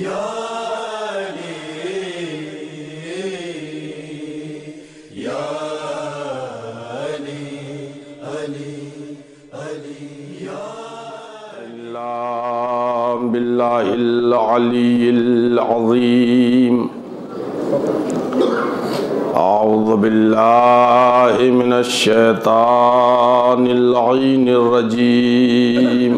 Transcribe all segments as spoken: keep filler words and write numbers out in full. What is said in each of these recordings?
या अली या अली अली अली या अल्लाह बिल्लाहिल अलीय्यिल अज़ीम। औज़ु बिल्लाहि मिनश शैतानिर लईनिर रजीम।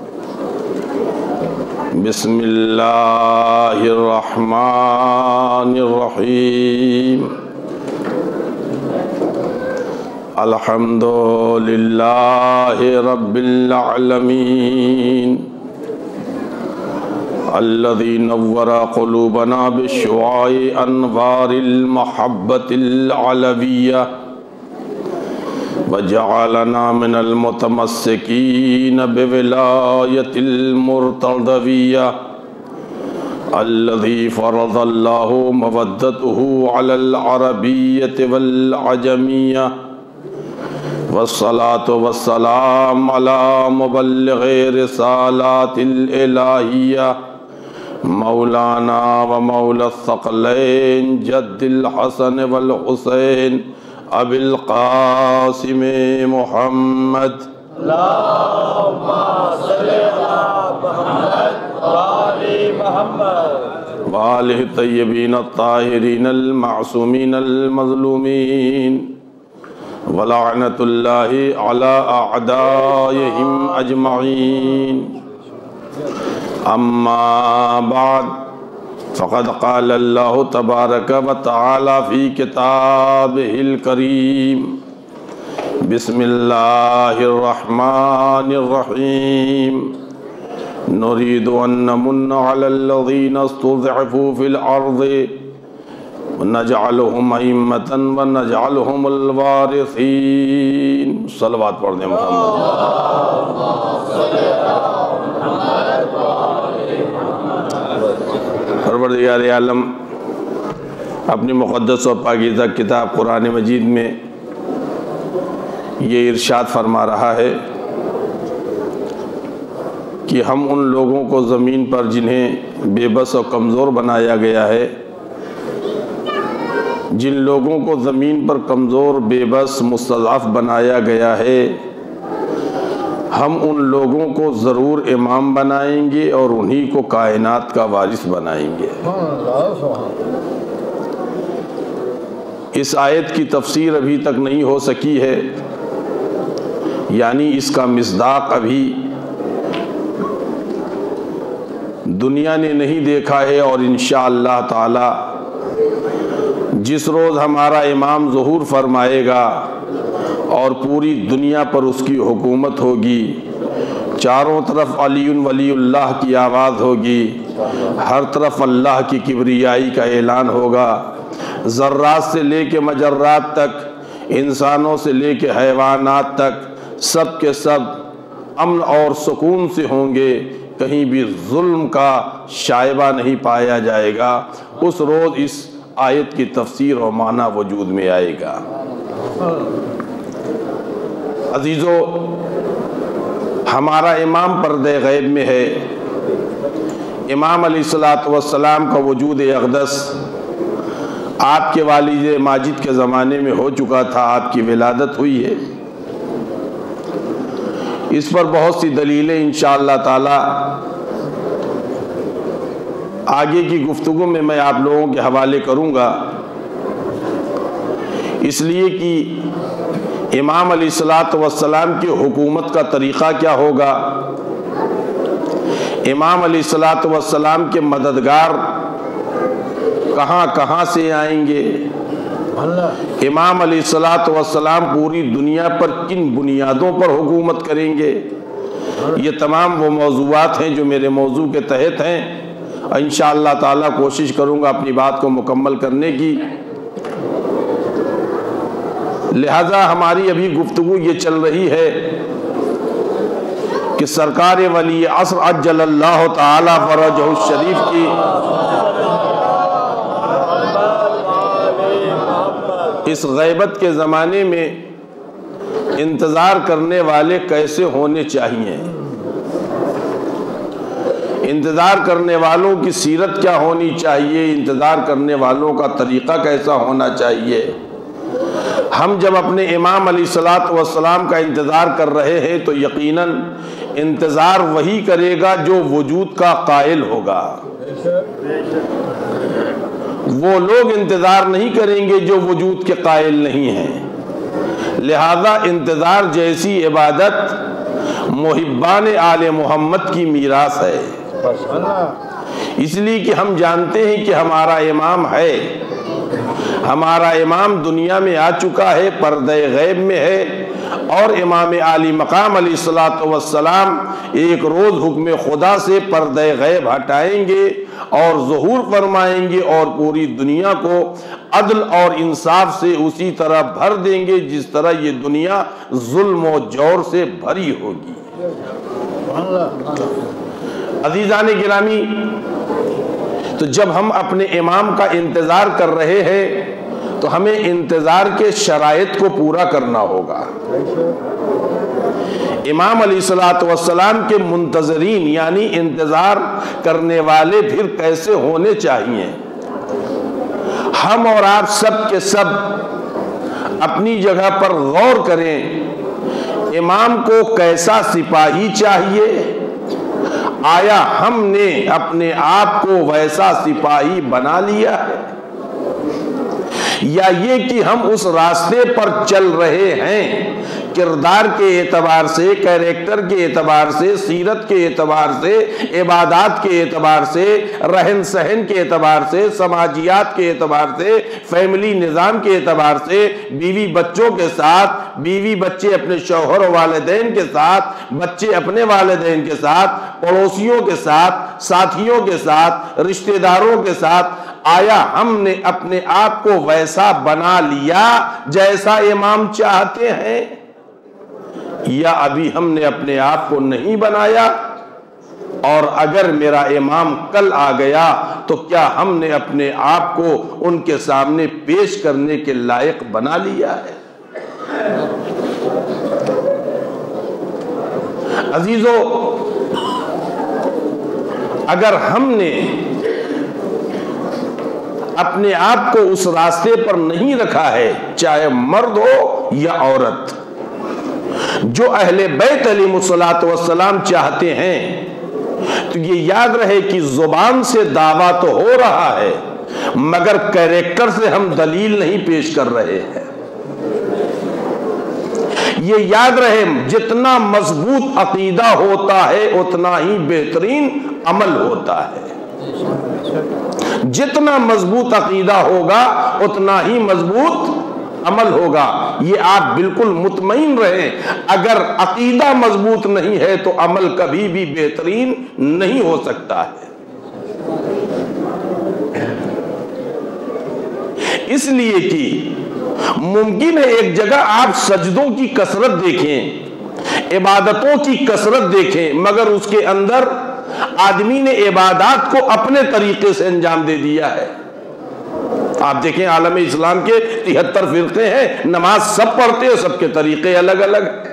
बिस्मिल्लाहिर रहमानिर रहीम। अल्हम्दुलिल्लाहि रब्बिल आलमीन अल्लज़ी नव्वरा क़ुलूबना बिशुआइ अनवारिल महब्बतिल अलविय्या वजअलना मिनल मुतमस्सिकीन बिविलायतिल मुर्तज़विय्या अल्लज़ी फ़रज़ल्लाहु मवद्दतहु अलल अरबिय्यति वल अजमिय्या वस्सलातु वस्सलाम अला मुबल्लिग़ि रिसालातिल इलाहिय्या मौलाना व मौला सक़लैन जद्दिल हसन वल हुसैन अबिल क़ासिम मुहम्मद अल्लाहुम्मा सल्लि अला मुहम्मद व आलि मुहम्मद व आलिहि तय्यबीन अत्ताहिरीन अल मासूमीन अल मज़लूमीन व लअनतुल्लाहि अला अअदाइहिम अजमईन। अम्मा बाद फ़क़द क़ाल अल्लाहु तबारक व तआला फ़ी किताबिहिल करीम। बिस्मिल्लाहिर रहमानिर रहीम। नुरीदु अन नमुन्ना अलल्लज़ीना इस्तुज़अफ़ू फ़िल अर्ज़ि व नजअलहुम अइम्मतन व नजअलहुमुल वारिसीन। सलवात पढ़ दें मोहम्मद। परवरदिगार आलम अपनी मुक़द्दस और पाकीज़ा किताब कुरान मजीद में ये इरशाद फरमा रहा है कि हम उन लोगों को ज़मीन पर जिन्हें बेबस और कमज़ोर बनाया गया है, जिन लोगों को ज़मीन पर कमज़ोर बेबस मुस्तज़अफ़ बनाया गया है, हम उन लोगों को ज़रूर इमाम बनाएंगे और उन्हीं को कायनात का वारिस बनाएंगे। इस आयत की तफसीर अभी तक नहीं हो सकी है, यानी इसका मिस्दाक अभी दुनिया ने नहीं देखा है। और इंशाअल्लाह ताला जिस रोज़ हमारा इमाम ज़ुहूर फरमाएगा और पूरी दुनिया पर उसकी हुकूमत होगी, चारों तरफ अलीउन वलीउल्लाह की आवाज़ होगी, हर तरफ अल्लाह की किबरियाई का ऐलान होगा, ज़र्रात से लेके मजर्रात तक, इंसानों से लेके हैवानात तक, सब के सब अमन और सुकून से होंगे, कहीं भी जुल्म का शायबा नहीं पाया जाएगा। उस रोज़ इस आयत की तफसीर और माना वजूद में आएगा। अजीज़ो, हमारा इमाम पर्दे गैब में है। इमाम अलैहिस्सलातु वस्सलाम का वजूद अक़दस आपके वालिद माजिद के ज़माने में हो चुका था, आपकी विलादत हुई है। इस पर बहुत सी दलीलें इंशाअल्लाह ताला आगे की गुफ्तगू में मैं आप लोगों के हवाले करूँगा, इसलिए कि इमाम अलैहिस्सलातु वस्सलाम की हुकूमत का तरीक़ा क्या होगा, इमाम अलैहिस्सलातु वस्सलाम के मददगार कहाँ कहाँ से आएंगे, इमाम अलैहिस्सलातु वस्सलाम पूरी दुनिया पर किन बुनियादों पर हुकूमत करेंगे, ये तमाम वो मौज़ूआत हैं जो मेरे मौजू के तहत हैं। इंशाअल्लाह ताला कोशिश करूँगा अपनी बात को मुकम्मल करने की। लिहाजा हमारी अभी गुफ्तगू ये चल रही है कि सरकार वली असर अज्जलल्लाहु ताला फरजहु शरीफ की इस गैबत के ज़माने में इंतज़ार करने वाले कैसे होने चाहिए। इंतज़ार करने वालों की सीरत क्या होनी चाहिए, इंतज़ार करने वालों का तरीक़ा कैसा होना चाहिए। हम जब अपने इमाम अलैहिस्सलातु वस्सलाम का इंतज़ार कर रहे हैं तो यकीनन इंतज़ार वही करेगा जो वजूद का कायल होगा। वो लोग इंतज़ार नहीं करेंगे जो वजूद के कायल नहीं हैं। लिहाजा इंतज़ार जैसी इबादत मुहिब्बान आले मोहम्मद की मीरास है, इसलिए कि हम जानते हैं कि हमारा इमाम है, हमारा इमाम दुनिया में आ चुका है, पर्दे गैब में है, और इमाम आली मकाम अलैहिस्सलातु वस्सलाम एक रोज़ हुक्म खुदा से पर्दे गैब हटाएंगे और ज़ुहूर फरमाएंगे और पूरी दुनिया को अदल और इंसाफ से उसी तरह भर देंगे जिस तरह ये दुनिया जुल्म और जौर से भरी होगी। अज़ीज़ान गिरामी, तो जब हम अपने इमाम का इंतज़ार कर रहे हैं तो हमें इंतज़ार के शराइत को पूरा करना होगा। इमाम अलैहिस्सलातु वस्सलाम के मुंतज़रीन यानी इंतज़ार करने वाले फिर कैसे होने चाहिए। हम और आप सब के सब अपनी जगह पर गौर करें, इमाम को कैसा सिपाही चाहिए। आया हमने अपने आप को वैसा सिपाही बना लिया है, या ये कि हम उस रास्ते पर चल रहे हैं, किरदार के एतबार से, कैरेक्टर के एतबार से, सीरत के एतबार से, इबादात के एतबार से, रहन सहन के एतबार से, समाजियात के एतबार से, फैमिली निज़ाम के एतबार से, बीवी बच्चों के साथ, बीवी बच्चे अपने शौहर और वालिदैन के साथ, बच्चे अपने वालिदैन के साथ, पड़ोसियों के साथ, साथियों के साथ, रिश्तेदारों के साथ, आया हमने अपने आप को वैसा बना लिया जैसा इमाम चाहते हैं, या अभी हमने अपने आप को नहीं बनाया। और अगर मेरा इमाम कल आ गया तो क्या हमने अपने आप को उनके सामने पेश करने के लायक बना लिया है। अजीजों, अगर हमने अपने आप को उस रास्ते पर नहीं रखा है, चाहे मर्द हो या औरत, जो अहले बैत अलैहिस्सलातु वस्सलाम चाहते हैं, तो ये याद रहे कि जुबान से दावा तो हो रहा है मगर कैरेक्टर से हम दलील नहीं पेश कर रहे हैं। ये याद रहे, जितना मजबूत अकीदा होता है उतना ही बेहतरीन अमल होता है। जितना मजबूत अकीदा होगा उतना ही मजबूत अमल होगा। ये आप बिल्कुल मुतमईन रहें, अगर अकीदा मजबूत नहीं है तो अमल कभी भी बेहतरीन नहीं हो सकता है। इसलिए कि मुमकिन है एक जगह आप सजदों की कसरत देखें, इबादतों की कसरत देखें, मगर उसके अंदर आदमी ने इबादत को अपने तरीके से अंजाम दे दिया है। आप देखें आलम इस्लाम के तिहत्तर फिरके हैं, नमाज सब पढ़ते हैं, सबके तरीके अलग अलग हैं।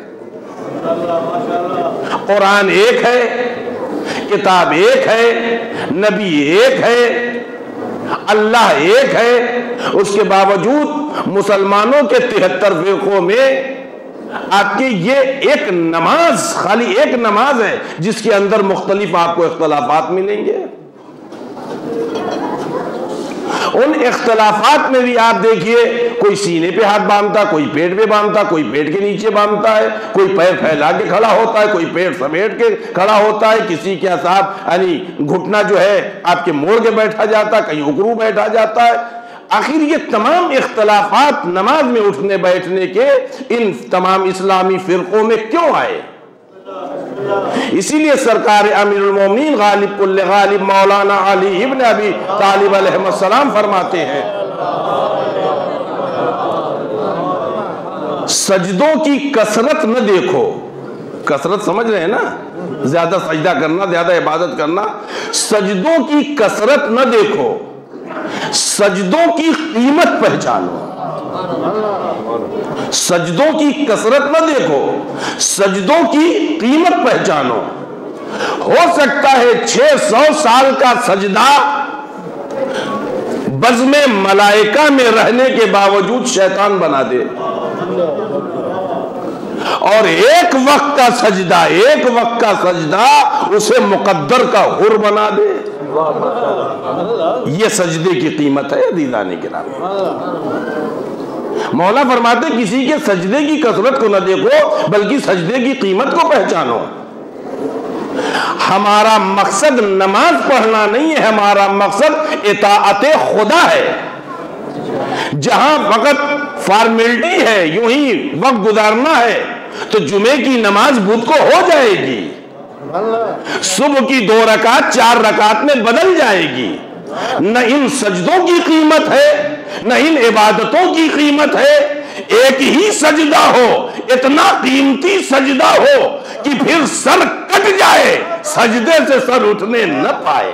कुरान एक है, किताब एक है, नबी एक है, अल्लाह एक है, उसके बावजूद मुसलमानों के तिहत्तर फिरकों में आपके ये एक नमाज, खाली एक नमाज है जिसके अंदर मुख्तलिफ आपको इख्तलाफात मिलेंगे। उन इख्तलाफात में भी आप देखिए, कोई सीने पे हाथ बांधता, कोई पेट पे बांधता, कोई पेट के नीचे बांधता है, कोई पैर फैला के खड़ा होता है, कोई पेट समेट के खड़ा होता है, किसी के साथ यानी घुटना जो है आपके मोड़ के बैठा जाता है, कहीं उकरू बैठा जाता है। आखिर ये तमाम इख्तलाफात नमाज में उठने बैठने के इन तमाम इस्लामी फिरकों में क्यों आए? इसीलिए सरकार अमीरुल मोमिनीन गालिब कुल्ले गालिब मौलाना अली इब्न अबी तालिब अलैहिस्सलाम फरमाते हैं, सजदों की कसरत न देखो। कसरत समझ रहे हैं ना, ज्यादा सजदा करना, ज्यादा इबादत करना। सजदों की कसरत न देखो, सजदों की कीमत पहचानो। सजदों की कसरत न देखो, सजदों की कीमत पहचानो। हो सकता है छह सौ साल का सजदा बज़्म मलाइका में रहने के बावजूद शैतान बना दे, और एक वक्त का सजदा एक वक्त का सजदा उसे मुकद्दर का हुर बना दे। ये सजदे की कीमत है अज़ीज़ान किराम। मौला फरमाते किसी के सजदे की कसरत को न देखो बल्कि सजदे की कीमत को पहचानो। हमारा मकसद नमाज पढ़ना नहीं है, हमारा मकसद इताअते खुदा है। जहां वक्त फॉर्मेलिटी है, यूं ही वक्त गुजारना है, तो जुमे की नमाज बुध को हो जाएगी, सुबह की दो रकात चार रकात में बदल जाएगी। न इन सजदों की कीमत है न इन इबादतों की कीमत है। एक ही सजदा हो, इतना कीमती सजदा हो कि फिर सर कट जाए, सजदे से सर उठने न पाए।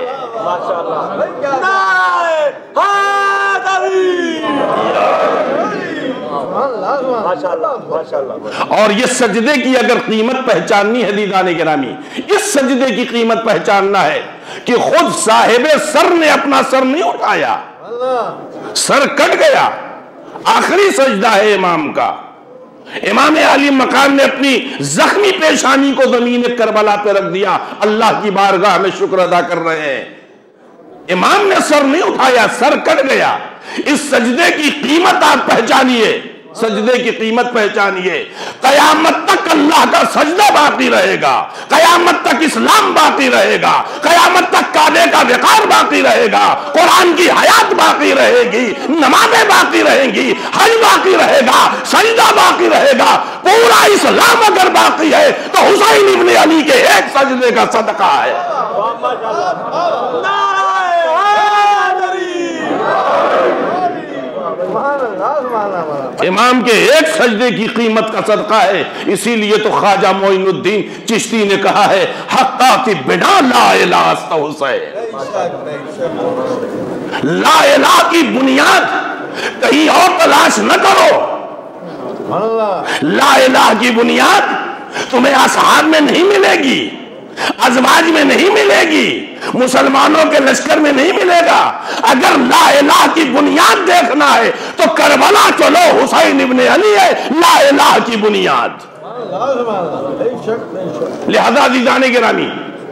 और ये सजदे की अगर कीमत पहचाननी है दीदाने गिरामी, इस सजदे की कीमत पहचानना है कि खुद साहिबे सर ने अपना सर नहीं उठाया, सर कट गया। आखिरी सजदा है इमाम का। इमाम आली मकाम ने अपनी जख्मी पेशानी को जमीन करबला पे रख दिया, अल्लाह की बारगाह में शुक्र अदा कर रहे हैं। इमाम ने सर नहीं उठाया, सर कट गया। इस सजदे की कीमत आप पहचानिए, सजदे की कीमत पहचानिए। कयामत तक अल्लाह का सजदा बाकी रहेगा, कयामत तक इस्लाम बाकी रहेगा, कयामत तक काबे का विकार बाकी रहेगा, कुरान की हयात बाकी रहेगी, नमाज़ें बाकी रहेंगी, हज बाकी रहेगा, सजदा बाकी रहेगा। पूरा इस्लाम अगर बाकी है तो हुसैन इब्ने अली के एक सजदे का सदका है। इमाम के एक सजदे की कीमत का सदका है। इसीलिए तो ख्वाजा मोइनुद्दीन चिश्ती ने कहा है, हक्का की बिना ला इलाहा अस्ता हुसैन। ला इलाहा की बुनियाद कहीं और तलाश न करो। ला इलाहा की बुनियाद तुम्हें असहाब में नहीं मिलेगी, अजवाज में नहीं मिलेगी, मुसलमानों के लश्कर में नहीं मिलेगा। अगर ला इलाहा की बुनियाद देखना है तो करबला चलो, हुसैन इब्ने अली है ला इलाहा की बुनियाद। लिहाजा दीदाने गिरामी,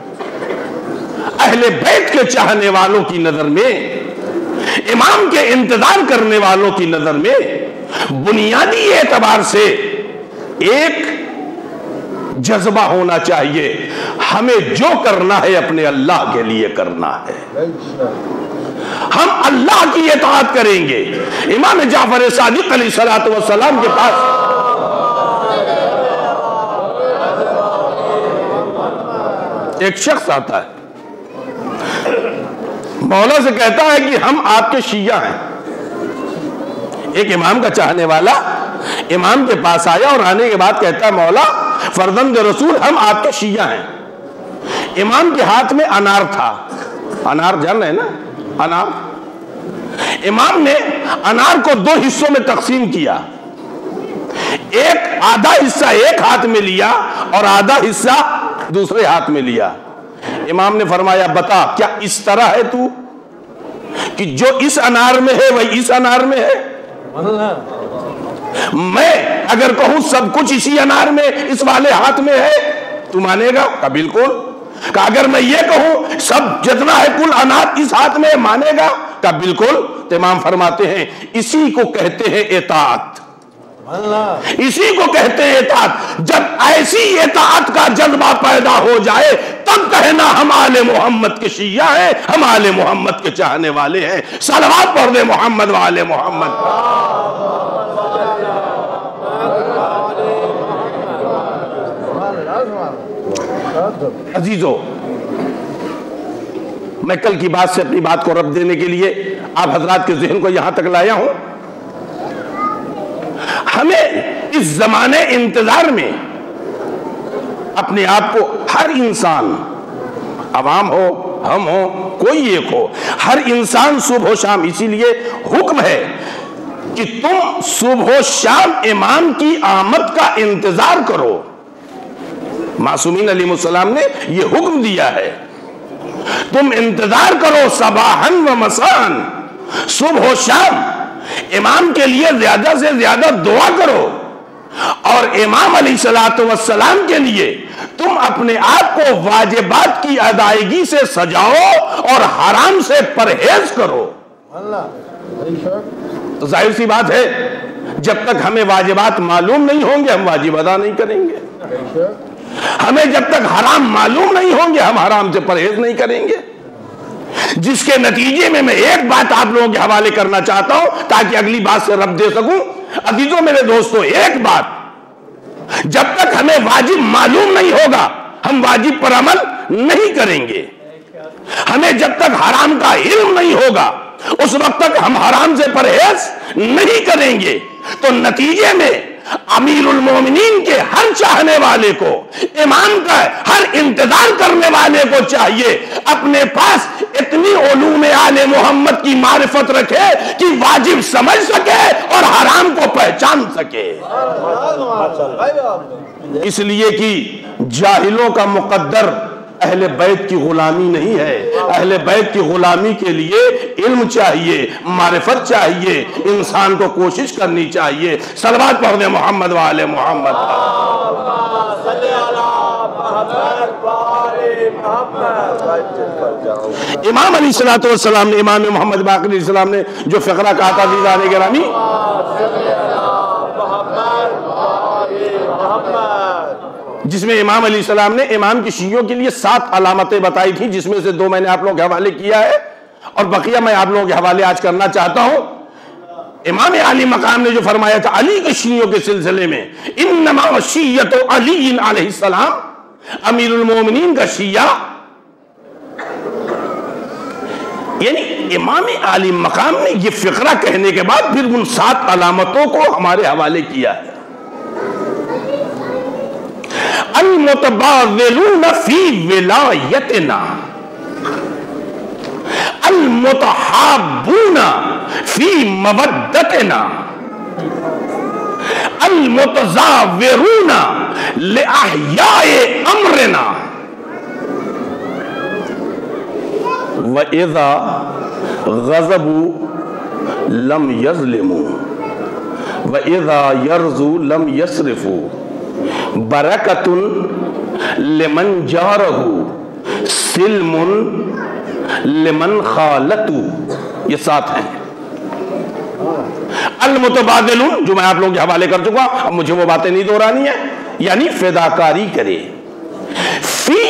अहले बैत के चाहने वालों की नजर में, इमाम के इंतजार करने वालों की नजर में बुनियादी एतबार से एक जज्बा होना चाहिए, हमें जो करना है अपने अल्लाह के लिए करना है, हम अल्लाह की इताअत करेंगे। इमाम जाफर सादिक अलैहिस्सलातु वस्सलाम के पास एक शख्स आता है, मौला से कहता है कि हम आपके शिया हैं। एक इमाम का चाहने वाला इमाम के पास आया और आने के बाद कहता है, मौला फर्जंद रसूल हम आपके शिया हैं। इमाम के हाथ में अनार था, अनार जान रहे हैं ना, अनार। इमाम ने अनार को दो हिस्सों में तकसीम किया, एक आधा हिस्सा एक हाथ में लिया और आधा हिस्सा दूसरे हाथ में लिया। इमाम ने फरमाया, बता क्या इस तरह है तू कि जो इस अनार में है वही इस अनार में है? मैं अगर कहूं सब कुछ इसी अनार में इस वाले हाथ में है, तू मानेगा? का बिल्कुल। का अगर मैं ये कहूं सब जितना है कुल अनार इस हाथ में, मानेगा? का बिल्कुल। तो इमाम फरमाते हैं, इसी को कहते हैं इताअत, इसी को कहते हैं इताअत। जब ऐसी इताअत का जज्बा पैदा हो जाए तब कहना हम आले मोहम्मद के शिया हैं, हम आले मोहम्मद के चाहने वाले हैं। सलवात पढ़ दे मोहम्मद वाले मोहम्मद। अजीजों, मैं कल की बात से अपनी बात को रब देने के लिए आप हजरात के ज़हन को यहां तक लाया हूं। हमें इस जमाने इंतजार में अपने आप को, हर इंसान, अवाम हो हम हो कोई एक हो, हर इंसान सुबह शाम, इसीलिए हुक्म है कि तुम सुबह शाम इमाम की आमद का इंतजार करो। मासूमीन अलैहिमुस्सलाम ने ये हुक्म दिया है, तुम इंतजार करो सबाहन व मसान, सुबह हो शाम इमाम के लिए ज्यादा से ज्यादा दुआ करो, और इमाम अलैहिस्सलातु वस्सलाम के लिए तुम अपने आप को वाजिबात की अदायगी से सजाओ और हराम से परहेज करो। तो जाहिर सी बात है, जब तक हमें वाजिबात मालूम नहीं होंगे हम वाजिब अदा नहीं करेंगे, हमें जब तक हराम मालूम नहीं होंगे हम हराम से परहेज नहीं करेंगे। जिसके नतीजे में मैं एक बात आप लोगों के हवाले करना चाहता हूं ताकि अगली बात से रब दे सकूं। अजीजों मेरे दोस्तों, एक बात, जब तक हमें वाजिब मालूम नहीं होगा हम वाजिब पर अमल नहीं करेंगे। हमें जब तक हराम का इल्म नहीं होगा उस वक्त तक हम हराम से परहेज नहीं करेंगे। तो नतीजे में अमीरुल मोमिनीन के हर चाहने वाले को, इमाम का हर इंतजार करने वाले को चाहिए अपने पास इतनी उलूम आले मोहम्मद की मारिफत रखे कि वाजिब समझ सके और हराम को पहचान सके। इसलिए कि जाहिलों का मुकद्दर अहले बैत की गुलामी नहीं है। अहले बैत की गुलामी के लिए इल्म चाहिए, मारिफत चाहिए, इंसान को कोशिश करनी चाहिए। सलवात पढ़ दे मोहम्मद वाले मोहम्मद। इमाम अलैहिस्सलातु वस्सलाम ने, इमाम मोहम्मद बाक़िर अलैहिस्सलाम ने जो फ़िक़रा कहा था दीदाने गिरामी, जिसमें इमाम अलैहिस्सलाम ने इमाम की शियों के लिए सात अलामतें बताई थी, जिसमें से दो मैंने आप लोगों के हवाले किया है और बकिया मैं आप लोगों के हवाले आज करना चाहता हूं। इमाम अली मकाम ने जो फरमाया था अली के शियों के सिलसिले में, इन्नमा शिय्यतु अली अलैहिस्सलाम, अमीरुल मोमिनीन का शिया, यानी इमाम अली मकाम ने ये फिक्रा कहने के बाद फिर उन सात अलामतों को हमारे हवाले किया है। अल-मुतबाज़िलून फी विलायतना, अल-मुतहाब्बून फी मवद्दतना, अल-मुतज़ाविरून लिअहयाए अम्रना, व इज़ा ग़ज़बू लम यज़लिमू, व इज़ा यरज़ू लम यसरिफू, बरकतुन लिमन जारहू, सिल्मुन लिमन खालतू। ये सात हैं। अल मुतबादिलुन, जो मैं आप लोगों के हवाले कर चुका, अब मुझे वो बातें नहीं दोहरानी है, यानी फिदाकारी करे। फी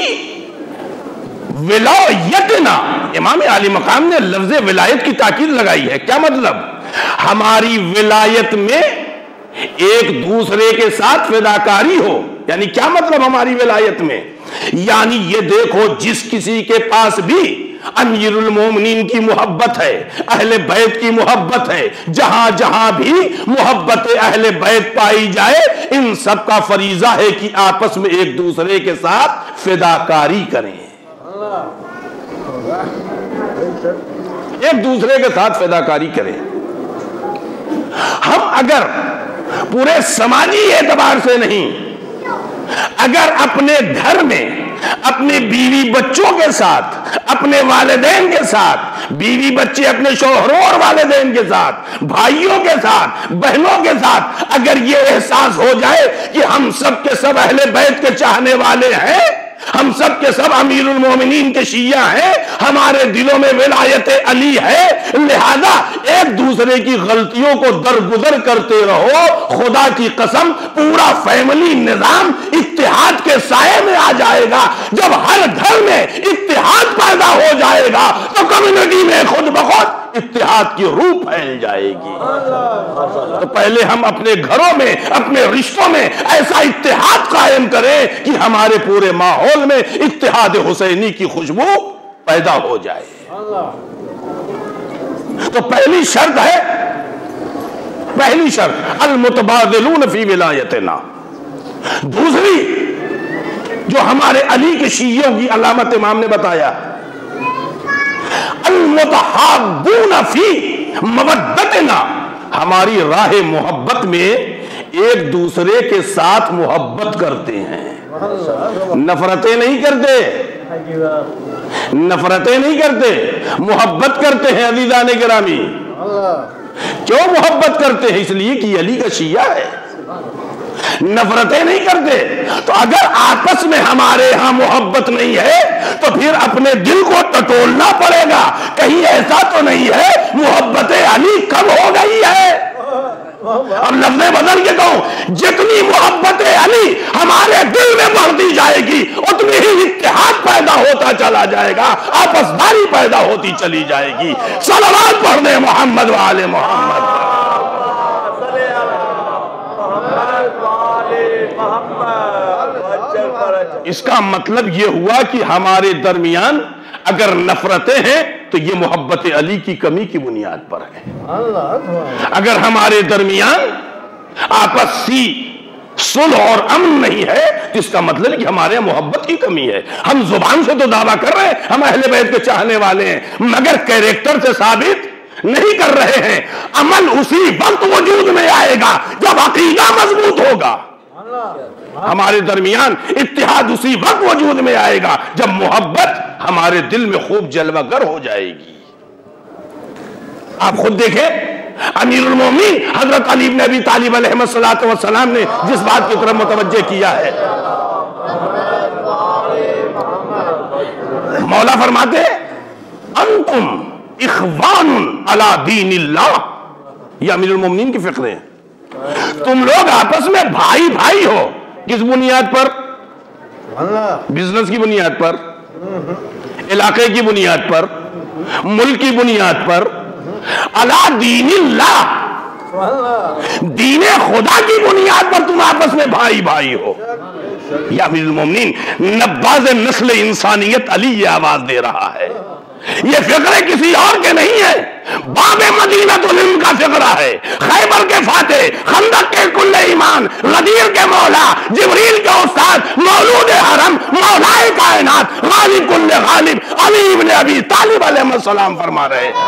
विलायतना, इमाम आली मकाम ने लफ्ज़ विलायत की ताकीद लगाई है। क्या मतलब? हमारी विलायत में एक दूसरे के साथ फिदाकारी हो। यानी क्या मतलब हमारी विलायत में? यानी ये देखो, जिस किसी के पास भी अमीरुल मोमिनीन की मोहब्बत है, अहले बैत की मोहब्बत है, जहां जहां भी मोहब्बत अहले बैत पाई जाए, इन सब का फरीजा है कि आपस में एक दूसरे के साथ फिदाकारी करें, एक दूसरे के साथ फिदाकारी करें। हम अगर पूरे समाजी एतबार से नहीं, अगर अपने घर में अपने बीवी बच्चों के साथ, अपने वालिदैन के साथ, बीवी बच्चे अपने शौहरों और वालिदैन के साथ, भाइयों के साथ, बहनों के साथ, अगर ये एहसास हो जाए कि हम सब के सब अहले बैत के चाहने वाले हैं, हम सब के सब अमीरुल मोमिनीन के शिया हैं, हमारे दिलों में विलायत अली है, लिहाजा एक दूसरे की गलतियों को दरगुजर करते रहो। खुदा की कसम, पूरा फैमिली निजाम इत्तेहाद के साये में आ जाएगा। जब हर घर में इत्तेहाद पैदा हो जाएगा तो कम्युनिटी में खुद ब खुद इत्तेहाद की रूह फैल जाएगी। तो पहले हम अपने घरों में, अपने रिश्तों में ऐसा इत्तेहाद कायम करें कि हमारे पूरे माहौल में इत्तेहाद हुसैनी की खुशबू पैदा हो जाए। तो पहली शर्त है, पहली शर्त अल मुतबादिलून फी विलायतना। दूसरी जो हमारे अली के शियों की अलामत इमाम ने बताया, अल मुतहाब्बून फी मवद्दतना, हमारी राह मोहब्बत में एक दूसरे के साथ मोहब्बत करते हैं। नफरतें नहीं करते, नफरतें नहीं करते, मोहब्बत करते हैं। अज़ीज़ान गिरामी, क्यों मोहब्बत करते हैं? इसलिए कि अली का शिया है। नफरतें नहीं करते। तो अगर आपस में हमारे यहां मोहब्बत नहीं है तो फिर अपने दिल को टटोलना पड़ेगा, कहीं ऐसा तो नहीं है मोहब्बत अली कम हो गई है। अब लफ्ज़ बदल के कहूं, जितनी मोहब्बत अली हमारे दिल में बढ़ती जाएगी उतनी ही इत्तेहाद पैदा होता चला जाएगा, आपसदारी पैदा होती चली जाएगी। सलावत पढ़ने मोहम्मद वाले मोहम्मद। इसका मतलब यह हुआ कि हमारे दरमियान अगर नफरतें हैं तो ये मोहब्बत अली की कमी की बुनियाद पर है। अगर हमारे दरमियान आपसी सुलह और अमन नहीं है तो इसका मतलब कि हमारे यहां मोहब्बत की कमी है। हम जुबान से तो दावा कर रहे हैं हम अहले बैत के चाहने वाले हैं, मगर कैरेक्टर से साबित नहीं कर रहे हैं। अमल उसी वक्त वजूद में आएगा जब अकीदा मजबूत होगा। हमारे दरमियान इत्तिहाद उसी वक्त वजूद में आएगा जब मोहब्बत हमारे दिल में खूब जलवागर हो जाएगी। आप खुद देखें, अमीरुल मोमिनीन हजरत अली इब्न अबी तालिब अलैहिस्सलातु वस्सलाम ने जिस बात की तरफ मुतवज्जे किया है, मौला फरमाते हैं अंतुम इख्वानुन अला दीनिल्लाह। यह अमीरुल मोमिनीन की फिक्र है। तुम लोग आपस में भाई भाई हो। किस बुनियाद पर? बिजनेस की बुनियाद पर, इलाके की बुनियाद पर, मुल्क की बुनियाद पर। अला दीनिल्लाह, दीने खुदा की बुनियाद पर तुम आपस में भाई भाई हो। या अमीरुल मोमिनीन नब्बाज नस्ल इंसानियत अली ये आवाज दे रहा है। ये फिक्र किसी और के नहीं है, बाबे मदीना तो इनका फिक्र है। खैबर के फाते, खंदक के कुल्ले ईमान, गदीर के मौला, जिब्रील के उस्ताद, मौलूद हरम, मौलाए कायनात, गालिब कुल्ले गालिब अली इब्न अबी तालिब अलैहिस्सलाम फरमा रहे हैं।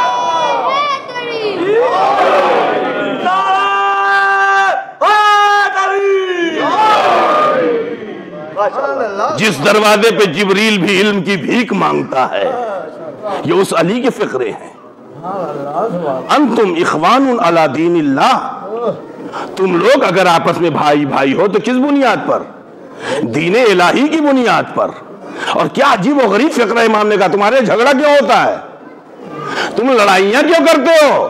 जिस दरवाजे पे जिब्रील भी इल्म की भीख मांगता है ये उस अली के फिक्रे हैं। अंतुम इख्वानुन अला दीनिल्लाह, तुम लोग अगर आपस में भाई भाई हो तो किस बुनियाद पर? दीने इलाही की बुनियाद पर। और क्या अजीब और गरीब फिक्र इमाम ने कहा, तुम्हारे झगड़ा क्यों होता है, तुम लड़ाइयां क्यों करते हो,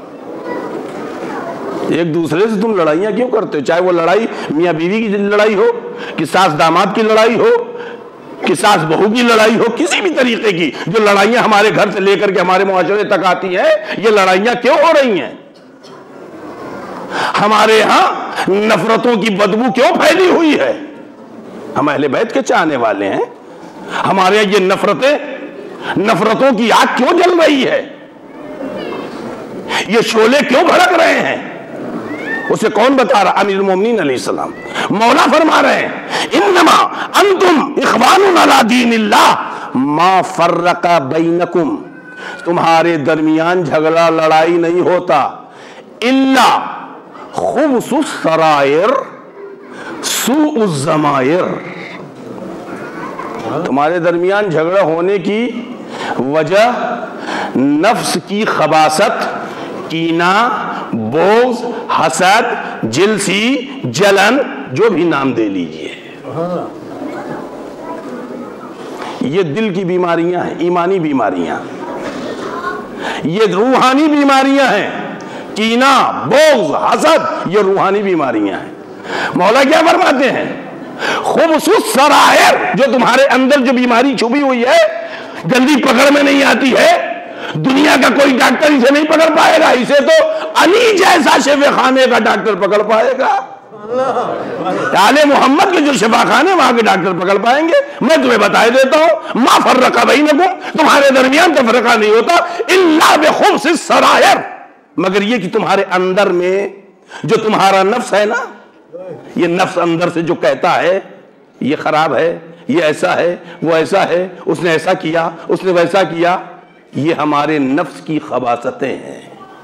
एक दूसरे से तुम लड़ाइयां क्यों करते हो? चाहे वो लड़ाई मियां बीवी की लड़ाई हो, कि सास दामाद की लड़ाई हो, कि सास बहू की लड़ाई हो, किसी भी तरीके की जो लड़ाइयां हमारे घर से लेकर के हमारे मुआशरे तक आती हैं, ये लड़ाइयां क्यों हो रही हैं? हमारे यहां नफरतों की बदबू क्यों फैली हुई है? हम अहले बैत के चाहने वाले हैं, हमारे यहां ये नफरतें, नफरतों की आग क्यों जल रही है, ये शोले क्यों भड़क रहे हैं? उसे कौन बता रहा? अमीरुल मोमिनीन अलैहिस्सलाम। मौला फरमा रहे हैं इन्नमा अंतुम इख्वानुन अला दीनिल्लाह मा फर्रका बैनकुम, तुम्हारे दरमियान झगड़ा लड़ाई नहीं होता, इल्ला खुबसुस सरायर सुउज़ ज़मायर, तुम्हारे दरमियान झगड़ा होने की वजह नफ्स की खबासत, कीना, बोझ, हसद, जिलसी, जलन, जो भी नाम दे लीजिए, ये दिल की बीमारियां हैं, ईमानी बीमारियां, ये रूहानी बीमारियां हैं। कीना, बोझ, हसद, ये रूहानी बीमारियां हैं। मौला क्या फरमाते हैं? खुबसूस सरायर, जो तुम्हारे अंदर जो बीमारी छुपी हुई है, जल्दी पकड़ में नहीं आती है, दुनिया का कोई डॉक्टर इसे नहीं पकड़ पाएगा, इसे तो अली जैसा शिफा खाने का डॉक्टर पकड़ पाएगा। आले मोहम्मद के जो शिफा खाने वहां के डॉक्टर पकड़ पाएंगे। मैं तुम्हें बताए देता हूं, मा फर्रका बैनकुम, तुम्हारे दरमियान तफरका नहीं होता, इल्ला बिखुबसिस सरायर, मगर ये कि तुम्हारे अंदर में जो तुम्हारा नफ्स है ना, ये नफ्स अंदर से जो कहता है ये खराब है, ये ऐसा है, वो ऐसा है, उसने ऐसा किया, उसने वैसा किया, ये हमारे नफ्स की खबासतें हैं।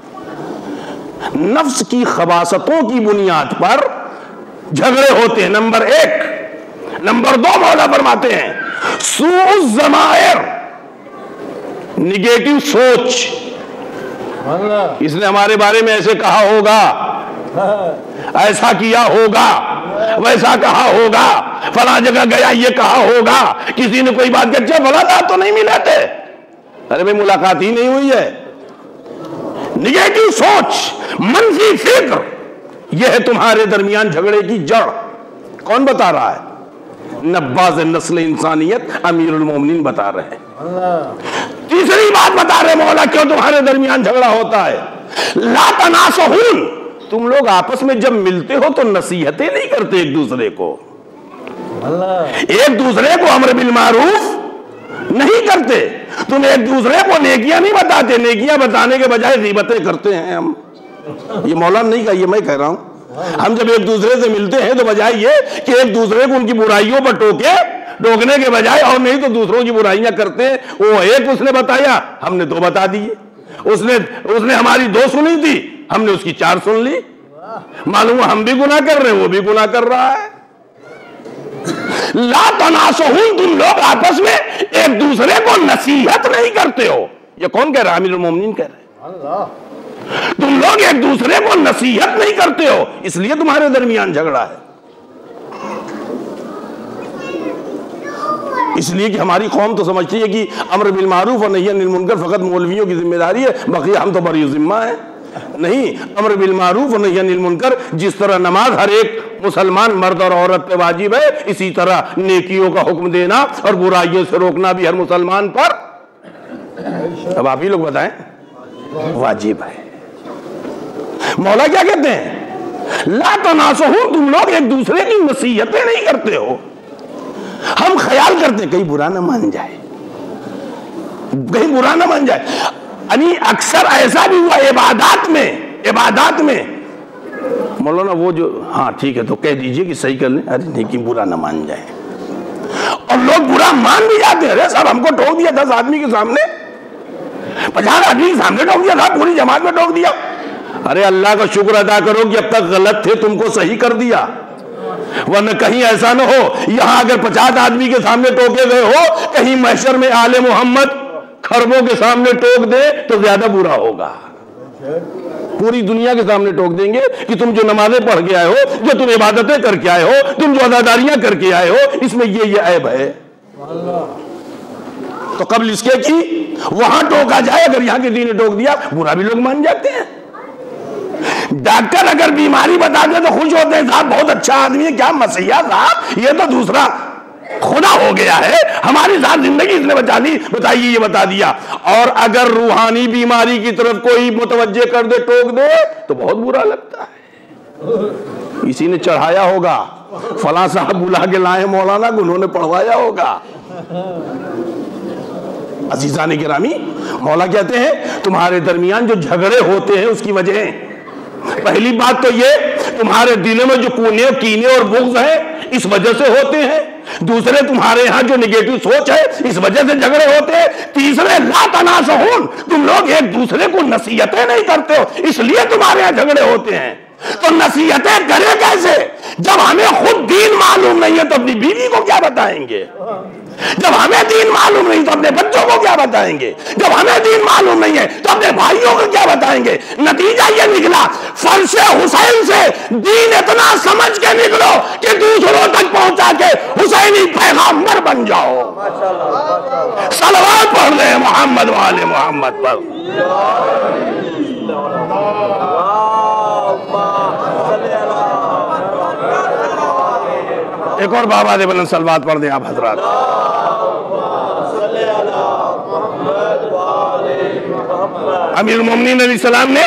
नफ्स की खबासतों की बुनियाद पर झगड़े होते हैं। नंबर एक, नंबर दो मौला फरमाते हैं सूअ ज़माइर, निगेटिव सोच। इसने हमारे बारे में ऐसे कहा होगा, ऐसा किया होगा, वैसा कहा होगा, फला जगह गया ये कहा होगा, किसी ने कोई बात की, अच्छा फला बात तो नहीं मिले थे, अरे भाई मुलाकात ही नहीं हुई है। निगेटिव सोच, मनफी फिक्र, यह है तुम्हारे दरमियान झगड़े की जड़। कौन बता रहा है? नब्बाज नस्ल इंसानियत अमीरुल मोमिनीन बता रहे हैं। तीसरी बात बता रहे मौला क्यों तुम्हारे दरमियान झगड़ा होता है। ला तनासहुन, तुम लोग आपस में जब मिलते हो तो नसीहतें नहीं करते एक दूसरे को, एक दूसरे को अम्र बिल मारूफ नहीं करते, तुम एक दूसरे को नेकियां नहीं बताते, नेकियां बताने के बजाय गीबतें करते हैं हम। ये मौलाना नहीं कहा, ये मैं कह रहा हूं। हम जब एक दूसरे से मिलते हैं तो बजाय ये कि एक दूसरे को उनकी बुराइयों पर टोके, टोकने के बजाय और नहीं तो दूसरों की बुराइयां करते हैं। वो एक उसने बताया, हमने दो बता दिए, उसने उसने हमारी दो सुनी थी, हमने उसकी चार सुन ली। मालूम हम भी गुनाह कर रहे हैं, वो भी गुनाह कर रहा है। ला तनासहुन, तुम लोग आपस में एक दूसरे को नसीहत नहीं करते हो। ये कौन कह रहा है? अमीरुल मोमिनीन कह रहे हैं। तुम लोग एक दूसरे को नसीहत नहीं करते हो, इसलिए तुम्हारे दरमियान झगड़ा है। इसलिए कि हमारी कौम तो समझती है कि अम्र बिल मारूफ और नही अनिल मुनकर फकत मौलवियों की जिम्मेदारी है, बाकी हम तो बरी जिम्मा है। नहीं, अम्र बिल मारूफ और नही अनिल मुनकर, जिस तरह नमाज हर एक मुसलमान मर्द और औरत पे वाजिब है, इसी तरह नेकियों का हुक्म देना और बुराइयों से रोकना भी हर मुसलमान पर, अब आप ही लोग बताएं, वाजिब है। मौला क्या कहते हैं? ला तनासहुन, तुम लोग एक दूसरे की नसीहतें नहीं करते हो। हम ख्याल करते कहीं बुरा ना मान जाए, कहीं बुरा ना मान जाए। यानी अक्सर ऐसा भी हुआ इबादत में, इबादत में मौलाना वो जो, हाँ ठीक है तो कह दीजिए कि सही कर लें, अरे नहीं कि बुरा ना मान जाए। और लोग बुरा मान भी जाते हैं। अरे साहब हमको टोक दिया दस आदमी के सामने, पचास आदमी के सामने टोक दिया था, पूरी जमात में टोक दिया। अरे अल्लाह का शुक्र अदा करो कि अब तक गलत थे, तुमको सही कर दिया, वरना कहीं ऐसा ना हो यहां अगर पचास आदमी के सामने टोके गए हो, कहीं महशर में आले मोहम्मद खरबों के सामने टोक दे तो ज्यादा बुरा होगा। पूरी दुनिया के सामने टोक देंगे कि तुम जो नमाजें पढ़ के आए हो, जो तुम इबादतें करके आए हो, तुम जो अदादारियां करके आए हो, इसमें ये ये ऐब है। तो कबल इसके कि वहां टोका जाए, अगर यहां के दीन ने टोक दिया, बुरा भी लोग मान जाते हैं। डॉक्टर अगर बीमारी बता दे तो खुश होते हैं, साहब बहुत अच्छा आदमी है, क्या मसीहा साहब, ये तो दूसरा खुदा हो गया है, हमारी साथ जिंदगी इसने बचा ली, बताइए ये बता दिया। और अगर रूहानी बीमारी की तरफ कोई मुतवज्जे कर दे, टोक दे, तो बहुत बुरा लगता है। इसी ने चढ़ाया होगा, फला साहब बुला के लाए मौलाना, उन्होंने पढ़वाया होगा। अजीजान गिरामी, मौला कहते हैं तुम्हारे दरमियान जो झगड़े होते हैं उसकी वजह, पहली बात तो ये तुम्हारे दिलों में जो कूने कीने और बुग़्ज़ है इस वजह से होते हैं। दूसरे तुम्हारे यहां जो नेगेटिव सोच है इस वजह से झगड़े होते हैं। तीसरे ला तनासहुन, तुम लोग एक दूसरे को नसीहतें नहीं करते हो, इसलिए तुम्हारे यहां झगड़े होते हैं। तो नसीहतें करें कैसे जब हमें खुद दीन मालूम नहीं है, तो अपनी बीवी को क्या बताएंगे? जब हमें दीन मालूम नहीं तो अपने बच्चों को क्या बताएंगे? जब हमें दीन मालूम नहीं है तो अपने भाइयों को क्या बताएंगे? नतीजा ये निकला, फर्श हुसैन से दीन इतना समझ के निकलो कि दूसरों तक पहुंचा के हुसैनी पैगंबर बन जाओ। सलवात पढ़ रहे मोहम्मद वाले मोहम्मद पर। एक और बाबा दे बुलंद सलवात पढ़ दें आप हजरात। अमीरुल मोमिनीन अलैहिस्सलाम ने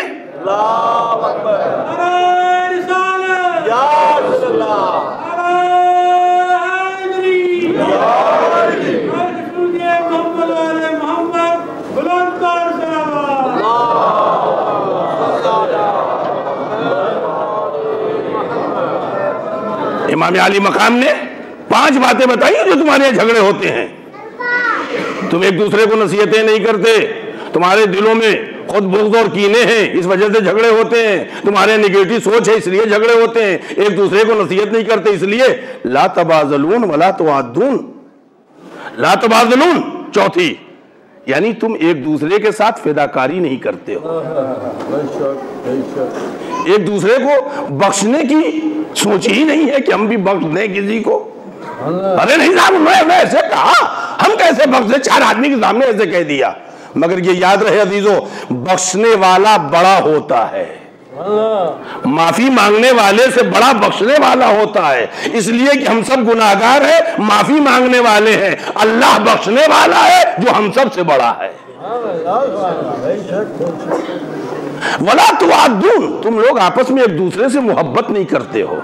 इमाम अली मकाम ने पांच बातें बताई जो तुम्हारे झगड़े होते हैं। तुम एक दूसरे को नसीहतें नहीं करते, तुम्हारे दिलों में खुद बुग़्ज़ और कीने हैं, इस वजह से झगड़े होते हैं। तुम्हारे निगेटिव सोच है, इसलिए झगड़े होते हैं। एक दूसरे को नसीहत नहीं करते, इसलिए ला तबाज़लून वला तुआद्दून, ला तबाज़लून। चौथी, यानी तुम एक दूसरे के साथ फिदाकारी नहीं करते हो, एक दूसरे को बख्शने की सोच ही नहीं है कि हम भी बख्श दें किसी को। अरे नहीं साहब, उन्होंने ऐसे कहा, हम कैसे बख्श दें, चार आदमी के सामने ऐसे कह दिया। मगर ये याद रहे अजीजों, बख्शने वाला बड़ा होता है, माफी मांगने वाले से बड़ा बख्शने वाला होता है। इसलिए कि हम सब गुनाहगार हैं, माफी मांगने वाले हैं, अल्लाह बख्शने वाला है जो हम सब से बड़ा है। वला तुआद्दून, तुम लोग आपस में एक दूसरे से मोहब्बत नहीं करते हो,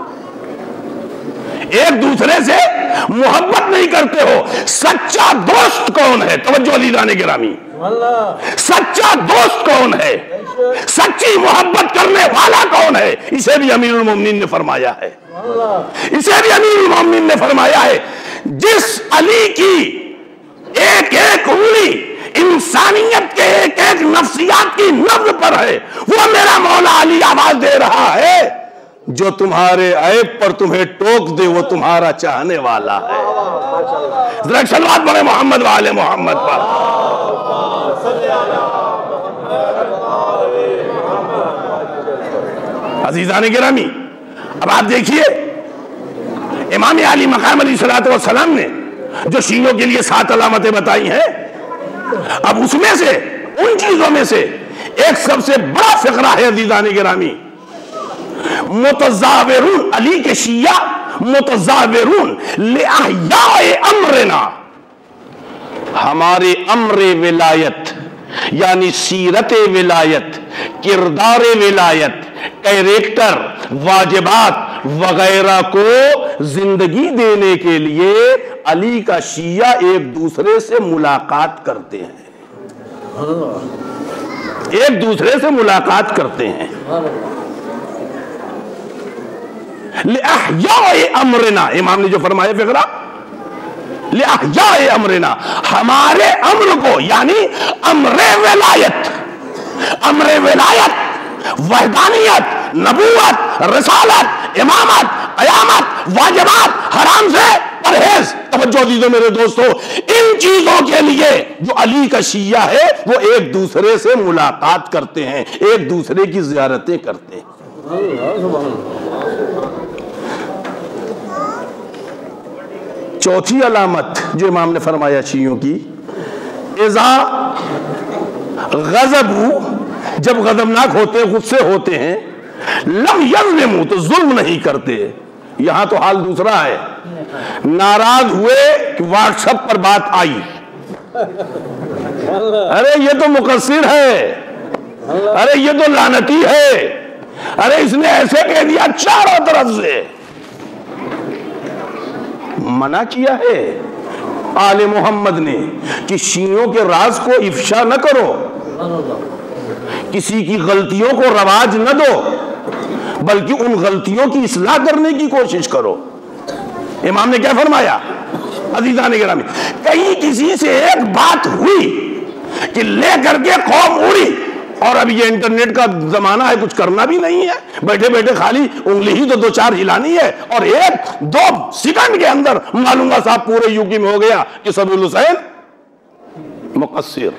एक दूसरे से मोहब्बत नहीं करते हो। सच्चा दोस्त कौन है? तवज्जो अज़ीज़ान गिरामी, सच्चा दोस्त कौन है, सच्ची मोहब्बत करने वाला कौन है? इसे भी अमीरुल मोमिनीन ने फरमाया है, इसे भी अमीरुल मोमिनीन ने फरमाया है, जिस अली की एक एक उंगली इंसानियत के एक एक नफ्सियात की नब्ज़ पर है, वो मेरा मौला अली आवाज दे रहा है। जो तुम्हारे ऐब पर तुम्हें टोक दे वो तुम्हारा चाहने वाला है। जरा सलवात पढ़े मोहम्मद वाले मोहम्मद पर। अज़ीज़ान गिरामी, अब आप देखिए इमाम अली मकाम अलैहिस्सलातु वस्सलाम ने जो शियों के लिए सात अलामतें बताई हैं, अब उसमें से उन चीजों में से एक सबसे बड़ा फिक्रा है अज़ीज़ान गिरामी, मुतज़ाविरून, अली के शिया मुतज़ाविरून लिअहयाए अम्रना, हमारे अम्र विलायत यानी सीरत विलायत, किरदार विलायत, कैरेक्टर, वाजिबात वगैरह को जिंदगी देने के लिए अली का शिया एक दूसरे से मुलाकात करते हैं, एक दूसरे से मुलाकात करते हैं। लिअहयाए अम्रना, इमाम ने जो फरमाया फिक्रा, लिअहयाए अम्रना, हमारे अम्र को यानी अम्रे विलायत, अम्रे विलायत, वहदानियत, नबूवत, रिसालत, इमामत, क़यामत, वाजिबात, हराम से परहेज। तवज्जो दीजिए मेरे दोस्तों, इन चीजों के लिए जो अली का शिया है वो एक दूसरे से मुलाकात करते हैं, एक दूसरे की ज़ियारतें करते हैं। चौथी अलामत जो इमाम ने फरमाया शियों की, इज़ा गज़बू, जब गज़बनाक होते हैं, गुस्से होते हैं, लम यज़लिमू, तो जुल्म नहीं करते। यहां तो हाल दूसरा है, नाराज हुए कि व्हाट्सएप पर बात आई, अरे ये तो मुकस्सिर है, अरे ये तो लानती है, अरे इसने ऐसे कह दिया, चारों तरफ से मना किया है आले मोहम्मद ने कि शियों के राज को इफ्शा न करो, किसी की गलतियों को रवाज न दो, बल्कि उन गलतियों की इस्लाह करने की कोशिश करो। इमाम ने क्या फरमाया अज़ीज़ान गिरामी, कहीं किसी से एक बात हुई कि लेकर के कौम उड़ी, और अब ये इंटरनेट का जमाना है, कुछ करना भी नहीं है, बैठे बैठे खाली उंगली ही तो दो चार हिलानी है, और एक दो सेकंड के अंदर मालूंगा साहब पूरे यूपी में हो गया कि सबील हुसैन मुकस्सिर।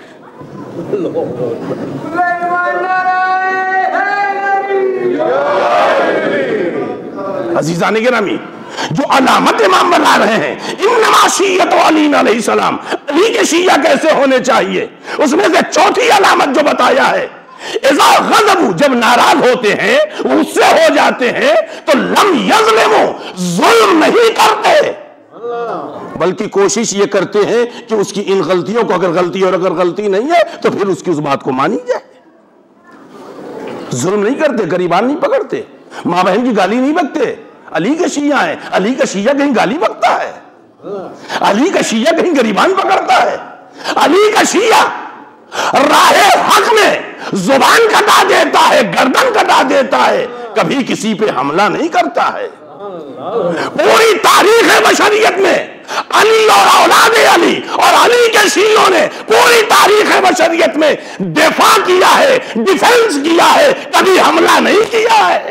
अज़ीज़ान गिरामी, जो अलामत इमाम बता रहे हैं, इन्नमा शिय्यतु अली अलैहिस्सलाम, अली के शिया कैसे होने चाहिए, उसमें से चौथी अलामत जो बताया है, इज़ा गज़बू, जब नाराज होते हैं, उससे हो जाते हैं, तो लम यज़लिमू, जुल्म नहीं करते, बल्कि कोशिश ये करते हैं कि उसकी इन गलतियों को, अगर गलती और अगर गलती नहीं है तो फिर उसकी उस बात को मानी जाए। जुल्म नहीं करते, गरीबान नहीं पकड़ते, माँ बहन की गाली नहीं बकते। अली का शिया है, अली का शिया कहीं गाली बकता है, अली का शिया कहीं गरीबान पकड़ता है, अली का शिया राहे हक में जुबान कटा देता है, गर्दन कटा देता है, कभी किसी पे हमला नहीं करता है। पूरी तारीख है बशरियत में अली और औलादे अली और अली के शियों ने पूरी तारीख बशरियत में दिफा किया है, डिफेंस किया है, कभी हमला नहीं किया है।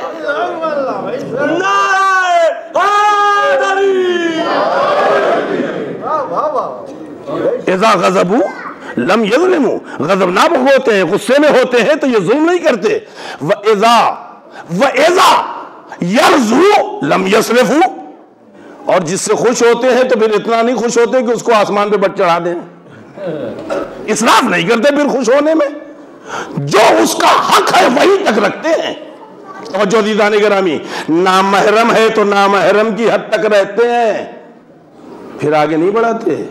इज़ा गज़बू लम यज़लिमू, गज़बनाक होते हैं, गुस्से में होते हैं तो ये जुल्म नहीं करते। व इज़ा व इज़ा यरज़ू लम यसरिफू, और जिससे खुश होते हैं तो फिर इतना नहीं खुश होते कि उसको आसमान पे बट चढ़ा दें। इसराफ नहीं करते फिर खुश होने में, जो उसका हक है वही तक रखते हैं। और जो दीदाने गिरामी, नामहरम है तो नामहरम की हद तक रहते हैं, फिर आगे नहीं बढ़ाते।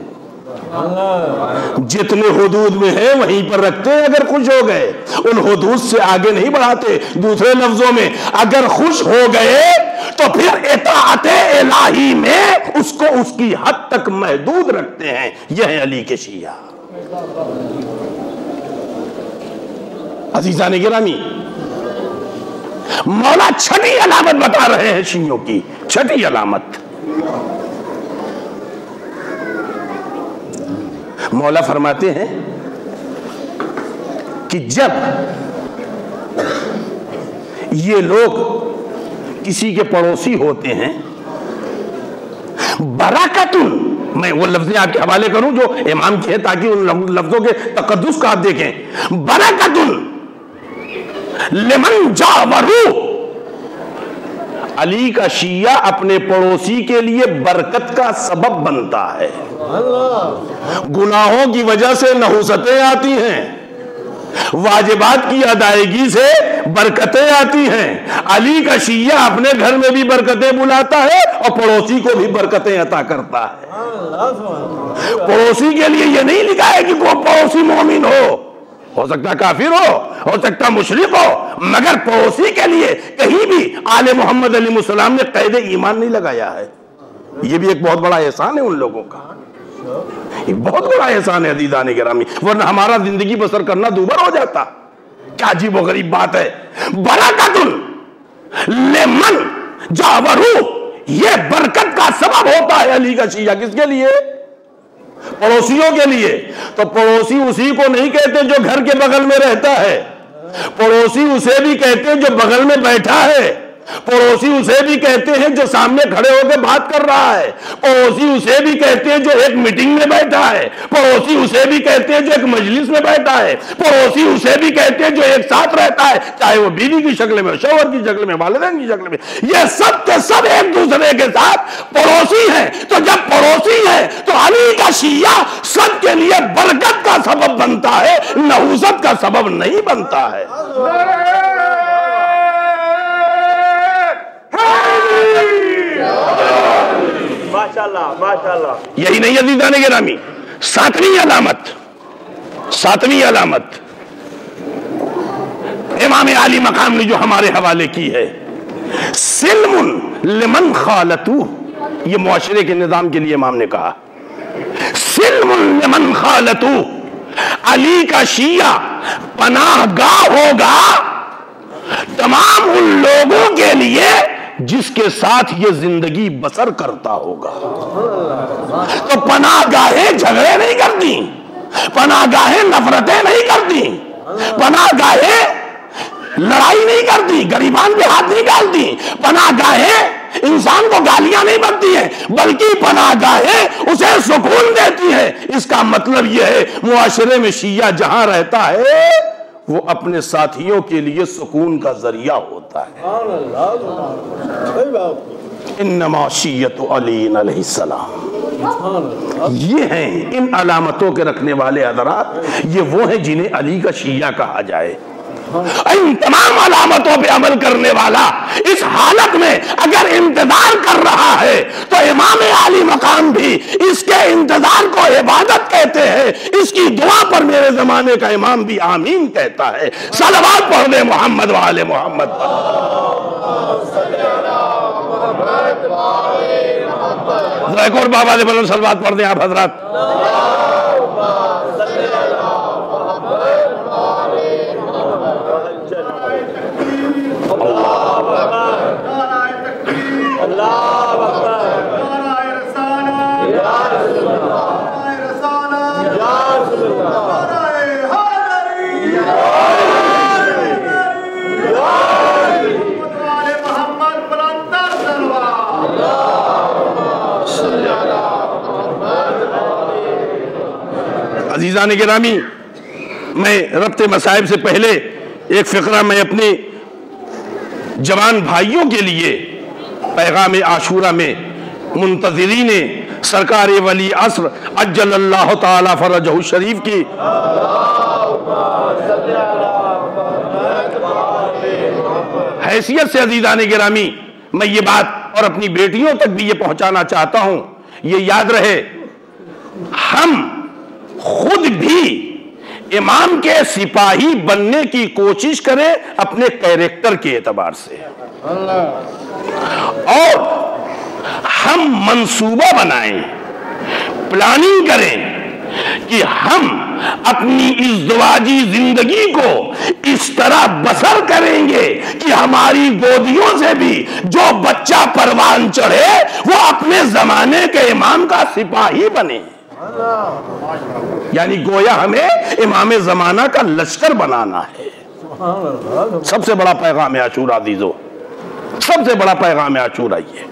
जितने हुदूद में है वहीं पर रखते हैं। अगर खुश हो गए उन हुदूद से आगे नहीं बढ़ाते। दूसरे लफ्जों में, अगर खुश हो गए तो फिर इताअते इलाही में उसको उसकी हद तक महदूद रखते हैं। यह है अली के शिया। अजीजाने गिरामी, मौला छठी अलामत बता रहे हैं शियों की। छठी अलामत, मौला फरमाते हैं कि जब ये लोग किसी के पड़ोसी होते हैं, बराकतुन, मैं वो लफ्ज़ें आपके हवाले करूं जो इमाम के हैं ताकि उन लफ्जों के तकद्दुस को आप देखें। बराकतुन लिमन जावरू, अली का शिया अपने पड़ोसी के लिए बरकत का सबब बनता है। गुनाहों की वजह से नहुसतें आती हैं, वाजिबात की अदायगी से बरकतें आती हैं। अली का शिया अपने घर में भी बरकतें बुलाता है और पड़ोसी को भी बरकतें अता करता है। पड़ोसी के लिए यह नहीं लिखा है कि वो पड़ोसी मोमिन हो हो सकता काफिर हो हो सकता मुशरिक हो, मगर पड़ोसी के लिए कहीं भी आले मोहम्मद अलैहिस्सलाम ने कैद ईमान नहीं लगाया है। यह भी एक बहुत बड़ा एहसान है उन लोगों का, एक बहुत बड़ा एहसान है अदीदाने गिरामी, वरना हमारा जिंदगी बसर करना दूभर हो जाता। क्या अजीब व गरीब बात है। बरकतुल लिमन जावरू, यह बरकत का सबब होता है अली का शिया। किसके लिए? पड़ोसियों के लिए। तो पड़ोसी उसी को नहीं कहते जो घर के बगल में रहता है, पड़ोसी उसे भी कहते हैं जो बगल में बैठा है, पड़ोसी उसे भी कहते हैं जो सामने खड़े होकर बात कर रहा है, पड़ोसी उसे भी कहते हैं जो एक मीटिंग में बैठा है, पड़ोसी उसे भी कहते हैं जो एक मजलिस में बैठा है, पड़ोसी उसे भी कहते हैं जो एक साथ रहता है, चाहे वो बीवी की शक्ल में, शौहर की शक्ल में, वालिदैन की शक्ल में। ये सब के सब एक दूसरे के साथ पड़ोसी हैं। तो जब पड़ोसी है तो अली का शिया सबके लिए बरकत का सबब बनता है, नहुसत का सबब नहीं बनता है। माशाल्लाह माशाल्लाह। यही नहीं अज़ीज़ाने गिरामी, सातवीं अलामत, सातवीं अलामत इमाम आली मकाम ने जो हमारे हवाले की है, सिल्मुन लिमन खालतू, ये मुआशरे के निजाम के लिए इमाम ने कहा सिल्मुन लिमन खालतू, अली का शिया पनाहगाह होगा तमाम उन लोगों के लिए जिसके साथ ये जिंदगी बसर करता होगा। तो पनाहगाहें झगड़े नहीं करती, पनाहगाहें नफरतें नहीं करती, पनाहगाहें लड़ाई नहीं करती, गरीबान पे हाथ नहीं डालती, पनाहगाहें इंसान को गालियां नहीं बनती हैं, बल्कि पनाहगाहें उसे सुकून देती हैं। इसका मतलब यह है मुआशरे में शिया जहां रहता है वो अपने साथियों के लिए सुकून का जरिया होता है। इन्नमा शिय्यतु अली अलैहिस्सलाम, ये हैं इन अलामतों के रखने वाले हज़रात, ये वो हैं जिन्हें अली का शिया कहा जाए। इन तमाम अलामतों पे अमल करने वाला इस हालत में अगर इंतजार कर रहा है तो इमाम आली मकाम भी इसके इंतजार को इबादत कहते हैं। इसकी दुआ पर मेरे जमाने का इमाम भी आमीन कहता है। सलवात पढ़ दे मोहम्मद वाले मोहम्मद पर। एक और बाबा दे बोलो सलवात पढ़ दे आप हजरात। अल्लाह अजीज़ान गिरामी, मैं रब्ते मसाइब से पहले एक फ़िक्रा मैं अपने जवान भाइयों के लिए पैगाम आशूरा में मुंतज़िरीन सरकार वली असर अज्जलल्लाहु ताला फरजहु शरीफ की हैसियत से अजीज़ान गिरामी मैं ये बात और अपनी बेटियों तक भी ये पहुंचाना चाहता हूं, ये याद रहे, हम खुद भी इमाम के सिपाही बनने की कोशिश करें अपने कैरेक्टर के एतबार से, और हम मंसूबा बनाएं, प्लानिंग करें कि हम अपनी इज़्दिवाजी जिंदगी को इस तरह बसर करेंगे कि हमारी गोदियों से भी जो बच्चा परवान चढ़े वो अपने जमाने के इमाम का सिपाही बने। यानी गोया हमें इमाम जमाना का लश्कर बनाना है। सबसे बड़ा पैगाम आशूरा अज़ीज़ों, सबसे बड़ा पैगाम आशूरा ये,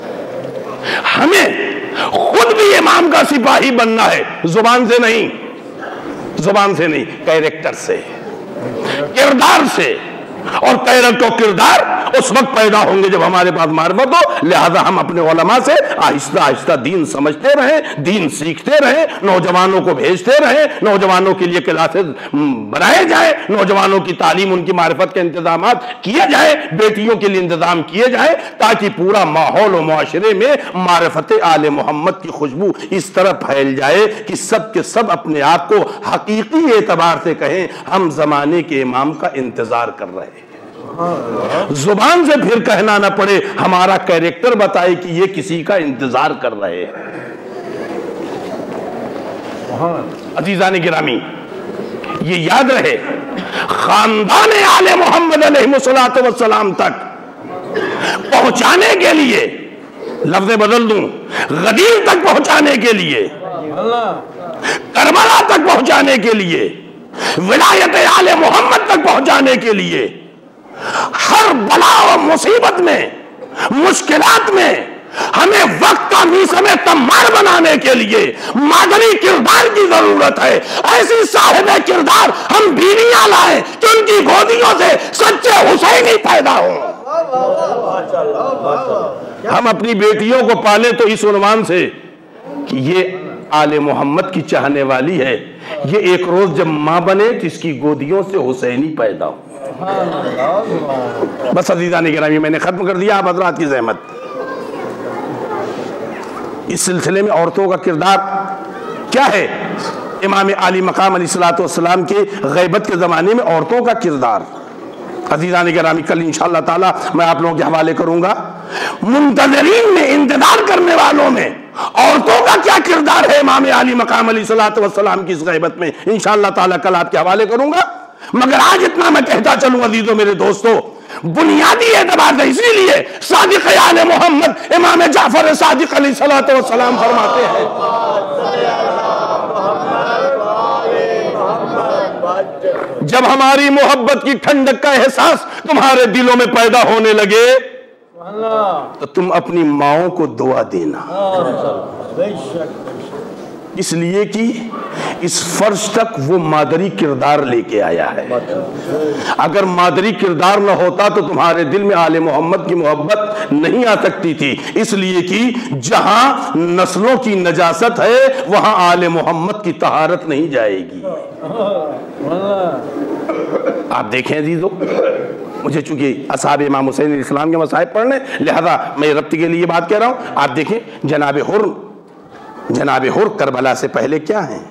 हमें खुद भी इमाम का सिपाही बनना है, जुबान से नहीं, जुबान से नहीं, कैरेक्टर से, किरदार से। और कैरेक्टर और किरदार उस वक्त पैदा होंगे जब हमारे पास मार्फत हो। लिहाजा हम अपने उलमा से आहिस्ता आहिस्ता दीन समझते रहें, दीन सीखते रहें, नौजवानों को भेजते रहें, नौजवानों के लिए क्लासेस बनाए जाए, नौजवानों की तालीम, उनकी मार्फत के इंतजाम किए जाए, बेटियों के लिए इंतजाम किए जाए, ताकि पूरा माहौल और मुआशरे में मार्फत आले मोहम्मद की खुशबू इस तरह फैल जाए कि सब के सब अपने आप को हकीकी एतबार से कहें हम जमाने के इमाम का इंतजार कर रहे हैं। जुबान से फिर कहना ना पड़े, हमारा कैरेक्टर बताए कि ये किसी का इंतजार कर रहे हैं। अजीज़ान गिरामी, ये याद रहे, खानदान आले मोहम्मद अलैहिस्सलातु वस्सलाम तक पहुंचाने के लिए, लफ्ज़ बदल दूं, गदीर तक पहुंचाने के लिए, करबला तक पहुंचाने के लिए, विलायत आले मोहम्मद तक पहुंचाने के लिए, हर बला और मुसीबत में, मुश्किलात में हमें वक्त का मीसमे तम्मार बनाने के लिए मादरी किरदार की जरूरत है। ऐसी साहिब किरदार हम बीवियां लाएं कि उनकी गोदियों से सच्चे हुसैनी पैदा हो। हम अपनी बेटियों को पाले तो इस उन्वान से कि ये आले मोहम्मद की चाहने वाली है, ये एक रोज जब मां बने तो इसकी गोदियों से हुसैनी पैदा हो। बस अज़ीज़ान गिरामी, मैंने खत्म कर दिया, आप हज़रात की ज़हमत। इस सिलसिले में औरतों का किरदार क्या है? इमाम आली मकाम अलैहिस्सलातु वस्सलाम के गैबत के ज़माने में औरतों का किरदार अज़ीज़ान गिरामी कल इंशाअल्लाह ताला मैं आप लोगों के हवाले करूंगा। मुंतज़रीन में, इंतजार करने वालों में औरतों का क्या किरदार है इमाम आली मकाम अलैहिस्सलातु वस्सलाम की इस गैबत में, इंशाअल्लाह ताला कल आपके हवाले करूंगा। मगर आज इतना मैं कहता चलूं अजीजों मेरे दोस्तों, बुनियादी एतबार से इसीलिए सादिक आले मोहम्मद इमाम जाफर सादिक अलैहिस्सलातु वस्सलाम फरमाते हैं, जब हमारी मोहब्बत की ठंडक का एहसास तुम्हारे दिलों में पैदा होने लगे तो तुम अपनी माओं को दुआ देना, इसलिए कि इस फर्ज तक वो मादरी किरदार लेके आया है। अगर मादरी किरदार न होता तो तुम्हारे दिल में आले मोहम्मद की मोहब्बत नहीं आ सकती थी, इसलिए कि जहां नस्लों की नजासत है वहां आले मोहम्मद की तहारत नहीं जाएगी। आप देखें अजीजों, मुझे चूंकि असहाब इमाम हुसैन इस्लाम के मसाइब पढ़ने, लिहाजा मैं रब्त के लिए बात कह रहा हूं। आप देखें जनाब हुर, जनाब हुर करबला से पहले क्या हैं?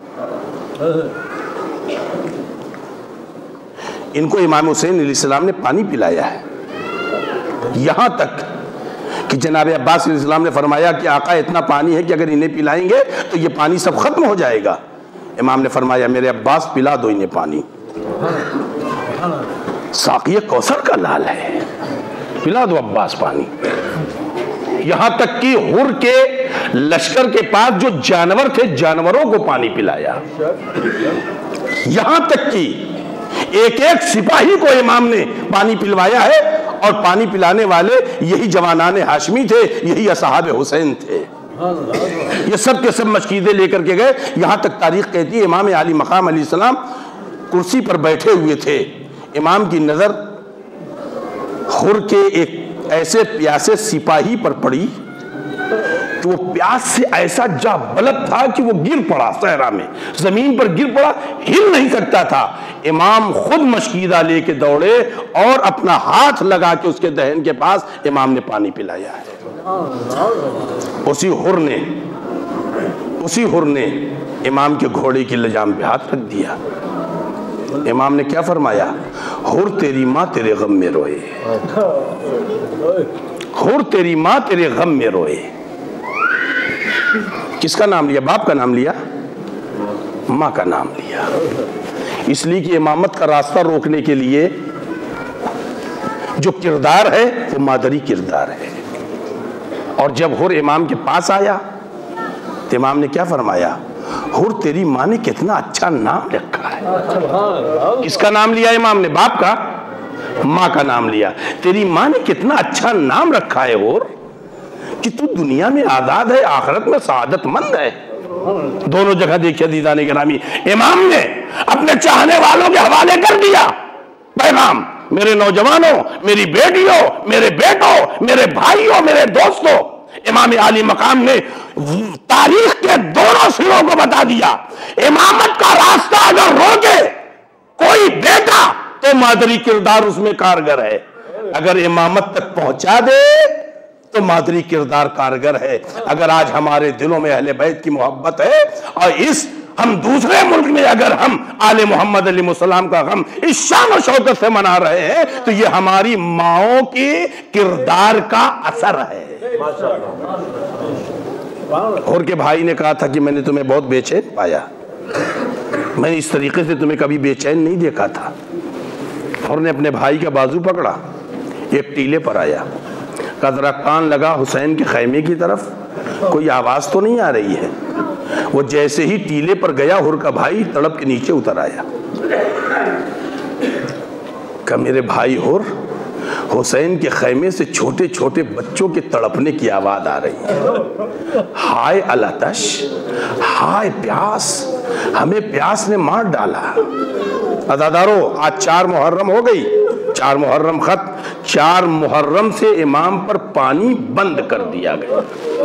इनको इमाम हुसैन अलैहिस्सलाम ने पानी पिलाया है, यहां तक कि जनाब अब्बास अलैहिस्सलाम ने फरमाया कि आका इतना पानी है कि अगर इन्हें पिलाएंगे तो ये पानी सब खत्म हो जाएगा। इमाम ने फरमाया मेरे अब्बास पिला दो इन्हें पानी, साक़िए कौसर का लाल है, पिला दो अब्बास पानी। यहां तक कि हुर के लश्कर के पास जो जानवर थे जानवरों को पानी पिलाया। यहां तक कि एक एक सिपाही को इमाम ने पानी पिलवाया है, और पानी पिलाने वाले यही जवानाने हाशमी थे, यही असहाब हुसैन थे। ये सब के सब मशकीदे लेकर के गए। यहाँ तक तारीख कहती है इमाम आली मकाम अलैहिस्सलाम कुर्सी पर बैठे हुए थे, इमाम की नज़र हुर के एक ऐसे प्यासे सिपाही पर पड़ी कि वो प्यास से ऐसा जा बलद था कि वो गिर पड़ा, सहरा में जमीन पर गिर पड़ा, हिल नहीं सकता था। इमाम खुद मशकीदा लेके दौड़े और अपना हाथ लगा के उसके दहन के पास इमाम ने पानी पिलाया है। उसी हुर ने उसी हुर ने इमाम के घोड़े की लजाम पे हाथ रख दिया। इमाम ने क्या फरमाया? हुर तेरी माँ तेरे गम में रोए, हुर तेरी माँ तेरे गम में रोए। किसका नाम लिया? बाप का नाम लिया, माँ का नाम लिया। इसलिए कि इमामत का रास्ता रोकने के लिए जो किरदार है वो मादरी किरदार है। और जब हुर इमाम के पास आया तो इमाम ने क्या फरमाया? हुर तेरी माँ ने कितना अच्छा नाम रखा है। किसका नाम लिया इमाम ने? बाप का, माँ का नाम लिया। तेरी माँ ने कितना अच्छा नाम रखा है हुर कि तू दुनिया में आजाद है, आखिरत में सआदतमंद है। दोनों जगह देखिए दीदाने गिरामी, इमाम ने अपने चाहने वालों के हवाले कर दिया पैगाम, मेरे नौजवानों, मेरी बेटियों, मेरे बेटों, मेरे भाइयों, मेरे दोस्तों। इमाम आली मकाम ने तारीख के दोनों सिरों को बता दिया, इमामत का रास्ता अगर रोके कोई बेटा तो मादरी किरदार उसमें कारगर है, अगर इमामत तक पहुंचा दे तो मादरी किरदार कारगर है। अगर आज हमारे दिलों में अहले बैत की मोहब्बत है और इस हम दूसरे मुल्क में अगर हम आले मोहम्मद अलैहिस्सलाम का गम इस शान और शौकत से मना रहे हैं तो ये हमारी माओं के किरदार का असर है। और के भाई ने कहा था कि मैंने तुम्हें बहुत बेचैन पाया, मैंने इस तरीके से तुम्हें कभी बेचैन नहीं देखा था। और ने अपने भाई का बाजू पकड़ा, एक टीले पर आया, का जरा कान लगा हुसैन के खैमे की तरफ, कोई आवाज तो नहीं आ रही है। वो जैसे ही टीले पर गया हुर का भाई तड़प के नीचे उतर आया। का मेरे भाई हुर, हुसैन के खैमे से छोटे छोटे बच्चों के तड़पने की आवाज आ रही है। हाय अलतश, हाय प्यास, हमें प्यास ने मार डाला। अदादारो आज चार मुहर्रम हो गई, चार मुहर्रम खत, चार मुहर्रम से इमाम पर पानी बंद कर दिया गया।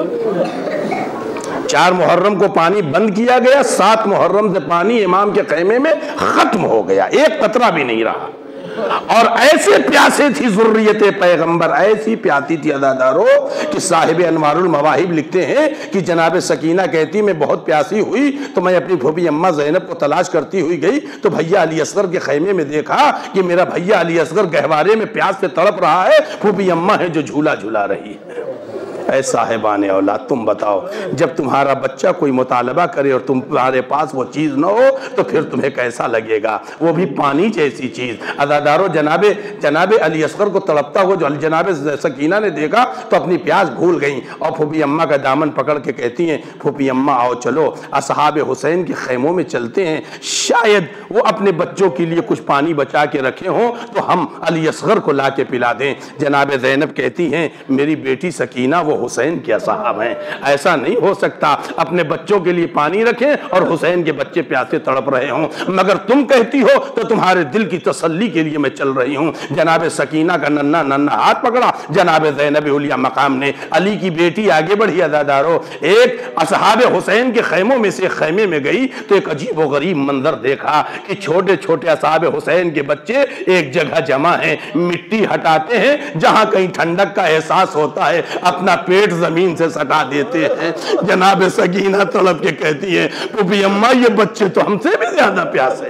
चार मुहर्रम को पानी बंद किया गया, सात मुहर्रम से पानी इमाम के खैमे में खत्म हो गया, एक कतरा भी नहीं रहा। और ऐसे प्यासे थी ज़ुर्रियत पैगंबर, ऐसी प्यासी थी अदादारो कि साहिब अनवारुल मवाहिब लिखते हैं कि जनाब सकीना कहती मैं बहुत प्यासी हुई तो मैं अपनी फूफी अम्मा ज़ैनब को तलाश करती हुई गई तो भैया अली असगर के खैमे में देखा कि मेरा भैया अली असगर गहवारे में प्यास से तड़प रहा है, फूफी अम्मा है जो झूला झूला रही है। ऐ साहिबाने औलाद, तुम बताओ, जब तुम्हारा बच्चा कोई मुतालबा करे और तुम्हारे पास वो चीज़ न हो तो फिर तुम्हें कैसा लगेगा? वो भी पानी जैसी चीज़। अदादारो जनाबे जनाबे अली असगर को तड़पता हुआ जो जनाबे सकीना ने देखा तो अपनी प्यास भूल गई और फूफी अम्मा का दामन पकड़ के कहती हैं, फूफी अम्मा आओ चलो असहाब हुसैन के खैमों में चलते हैं, शायद वो अपने बच्चों के लिए कुछ पानी बचा के रखे हों तो हम अली असगर को ला के पिला दें। जनाब ज़ैनब कहती हैं मेरी बेटी सकीना वो हुसैन के असहाब हैं, ऐसा नहीं हो सकता अपने बच्चों के लिए पानी रखें और हुसैन के बच्चे प्यासे तड़प रहे हों, मगर तुम कहती हो तो तुम्हारे दिल की तसल्ली के लिए मैं चल रही हूं। जनाब सकीना का नन्ना नन्ना हाथ पकड़ा, जनाब ज़ैनब उलिया मकाम ने, अली की बेटी आगे बढ़ी। अदादारो एक असहाब हुसैन के खैमों में से खैमे में गई तो एक अजीब व गरीब मंजर देखा कि छोटे छोटे असहाब हुसैन के बच्चे एक जगह जमा हैं, मिट्टी हटाते हैं, जहां कहीं ठंडक का एहसास होता है अपना पेट जमीन से सटा देते हैं। जनाब सकीना तड़प के कहती है फूफी अम्मा ये बच्चे तो हमसे भी ज्यादा प्यासे।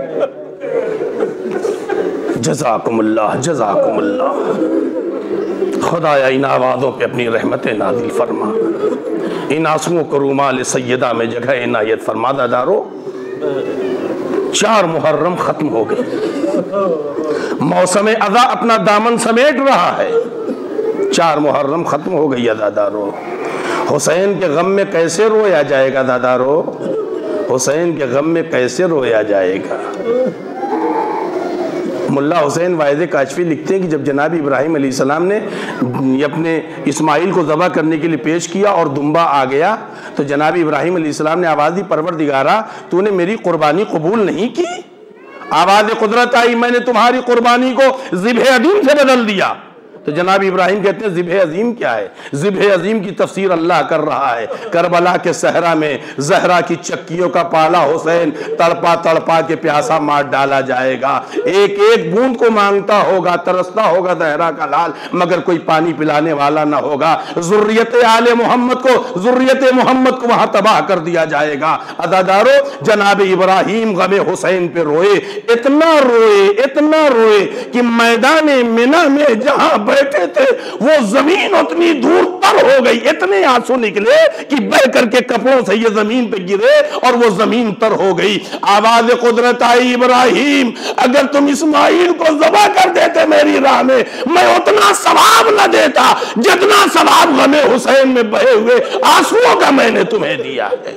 जज़ाकुमुल्लाह जज़ाकुमुल्लाह, खुदाया इन आवाज़ों पे अपनी रहमतें नाज़िल फरमा, इन आंसुओं को रूमाल सैयदा में जगह इनायत फरमा। दादारो चार मुहर्रम खत्म हो गए, मौसम अज़ा अपना दामन समेट रहा है, चार मुहर्रम खत्म हो गई। दादारो हुसैन के गम में कैसे रोया जाएगा? दादारो हुसैन के गम में कैसे रोया जाएगा? मुल्ला हुसैन वाइज़ काशफी लिखते हैं कि जब जनाब इब्राहिम अलैहिस्सलाम ने अपने इस्माइल को ज़बह करने के लिए पेश किया और दुम्बा आ गया, तो जनाब इब्राहिम अलैहिस्सलाम ने आवाज़ दी, परवरदिगारा तूने मेरी कुर्बानी कबूल नहीं की। आवाज़ कुदरत आई, मैंने तुम्हारी कुर्बानी को ज़िब्ह अदीम से बदल दिया। तो जनाब इब्राहिम कहते हैं ज़िब्ह अज़ीम क्या है? ज़िब्ह अज़ीम की तफसीर अल्लाह कर रहा है। करबला के सहरा में जहरा की चक्कियों का पाला हुसैन तड़पा तड़पा के प्यासा मार डाला जाएगा। एक एक बूंद को मांगता होगा, तरसता होगा जहरा का लाल, मगर कोई पानी पिलाने वाला ना होगा। ज़ुर्रियत आले मोहम्मद को ज़ुर्रियत मोहम्मद को वहां तबाह कर दिया जाएगा। अदादारो, जनाब इब्राहिम गमे हुसैन पे रोए, इतना रोए इतना रोए कि मैदान मिना में जहां बैठे थे वो जमीन उतनी दूर तर हो गई। इतने आंसू निकले कि बह करके कपड़ों से ये जमीन पे गिरे और वो जमीन तर हो गई। आवाज कुदरत आई, इब्राहिम अगर तुम इस्माइल को ज़बह कर देते मेरी राह में, मैं उतना सवाब न देता जितना सवाब गमे हुसैन में बहे हुए आंसुओं का मैंने तुम्हें दिया है।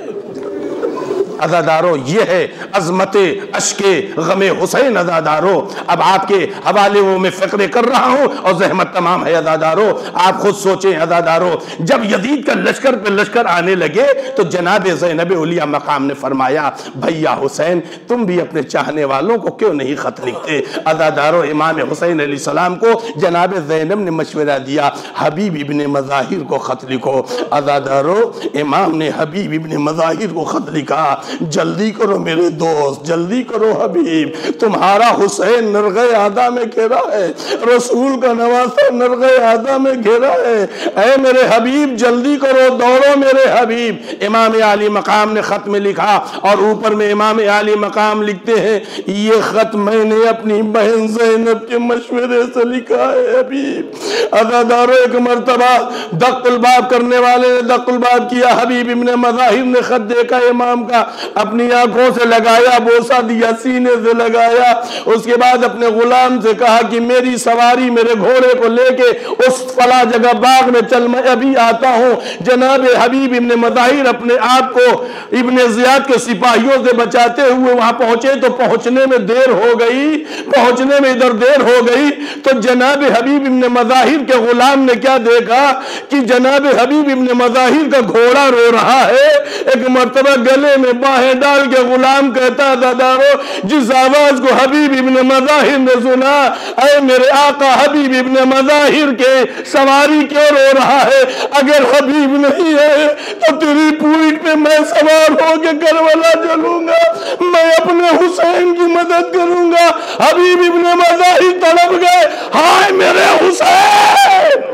अज़ादारो, ये है अज़मत अश्के गमे हुसैन। अज़ादारो, अब आपके हवाले वो मैं फ़िक्र कर रहा हूँ और ज़हमत तमाम है। अज़ादारो, आप खुद सोचें। अज़ादारो, जब यजीद का लश्कर पे लश्कर आने लगे तो जनाब ज़ैनब उलिया मकाम ने फरमाया, भैया हुसैन तुम भी अपने चाहने वालों को क्यों नहीं ख़त लिखते? अज़ादारो, इमाम हुसैन अलैहिस्सलाम को जनाब ज़ैनब ने मशवरा दिया, हबीब इब्ने मज़ाहिर को ख़त लिखो। अज़ादारो, इमाम ने हबीब इब्ने मज़ाहिर को ख़त लिखा, जल्दी करो मेरे दोस्त, जल्दी करो हबीब, तुम्हारा हुसैन नरग़े आदा में घेरा है, रसूल का नवासा नरग़े आदा में घेरा है। ऐ मेरे हबीब जल्दी करो, दौड़ो मेरे हबीब। इमाम आली मकाम ने खत में लिखा और ऊपर में इमाम आली मकाम लिखते हैं, ये खत मैंने अपनी बहन ज़ैनब के मशवरे से लिखा है हबीब। अज़ादारो, एक मरतबा दक्कुल बाब करने वाले ने दक्कुल बाब किया, हबीब इब्ने मज़ाहिर ने खत देखा इमाम का, अपनी आंखों से लगाया, बोसा दिया, सीने से लगाया, उसके बाद अपने गुलाम से कहा कि मेरी सवारी मेरे घोड़े को लेके उस फला जगह बाग में चल, मैं अभी आता हूँ। जनाब हबीब इब्ने मज़ाहिर अपने आप को इब्ने ज़ियाद के सिपाहियों से बचाते हुए वहां पहुंचे तो पहुंचने में देर हो गई, पहुंचने में इधर देर हो गई तो जनाब हबीब इब्ने मज़ाहिर के गुलाम ने क्या देखा कि जनाब हबीब इब्ने मज़ाहिर का घोड़ा रो रहा है। एक मर्तबा गले में बाहें डाल के गुलाम कहता, दादारो जिस आवाज को हबीब इब्ने मज़ाहिर ने सुना, ऐ मेरे आका हबीब इब्ने मज़ाहिर के सवारी क्यों रो रहा है? अगर हबीब नहीं है तो तेरी पूरी पे मैं सवार होके करबला चलूंगा, मैं अपने हुसैन की मदद करूंगा। हबीब इब्ने मज़ाहिर तड़प गए, हाय मेरे हुसैन,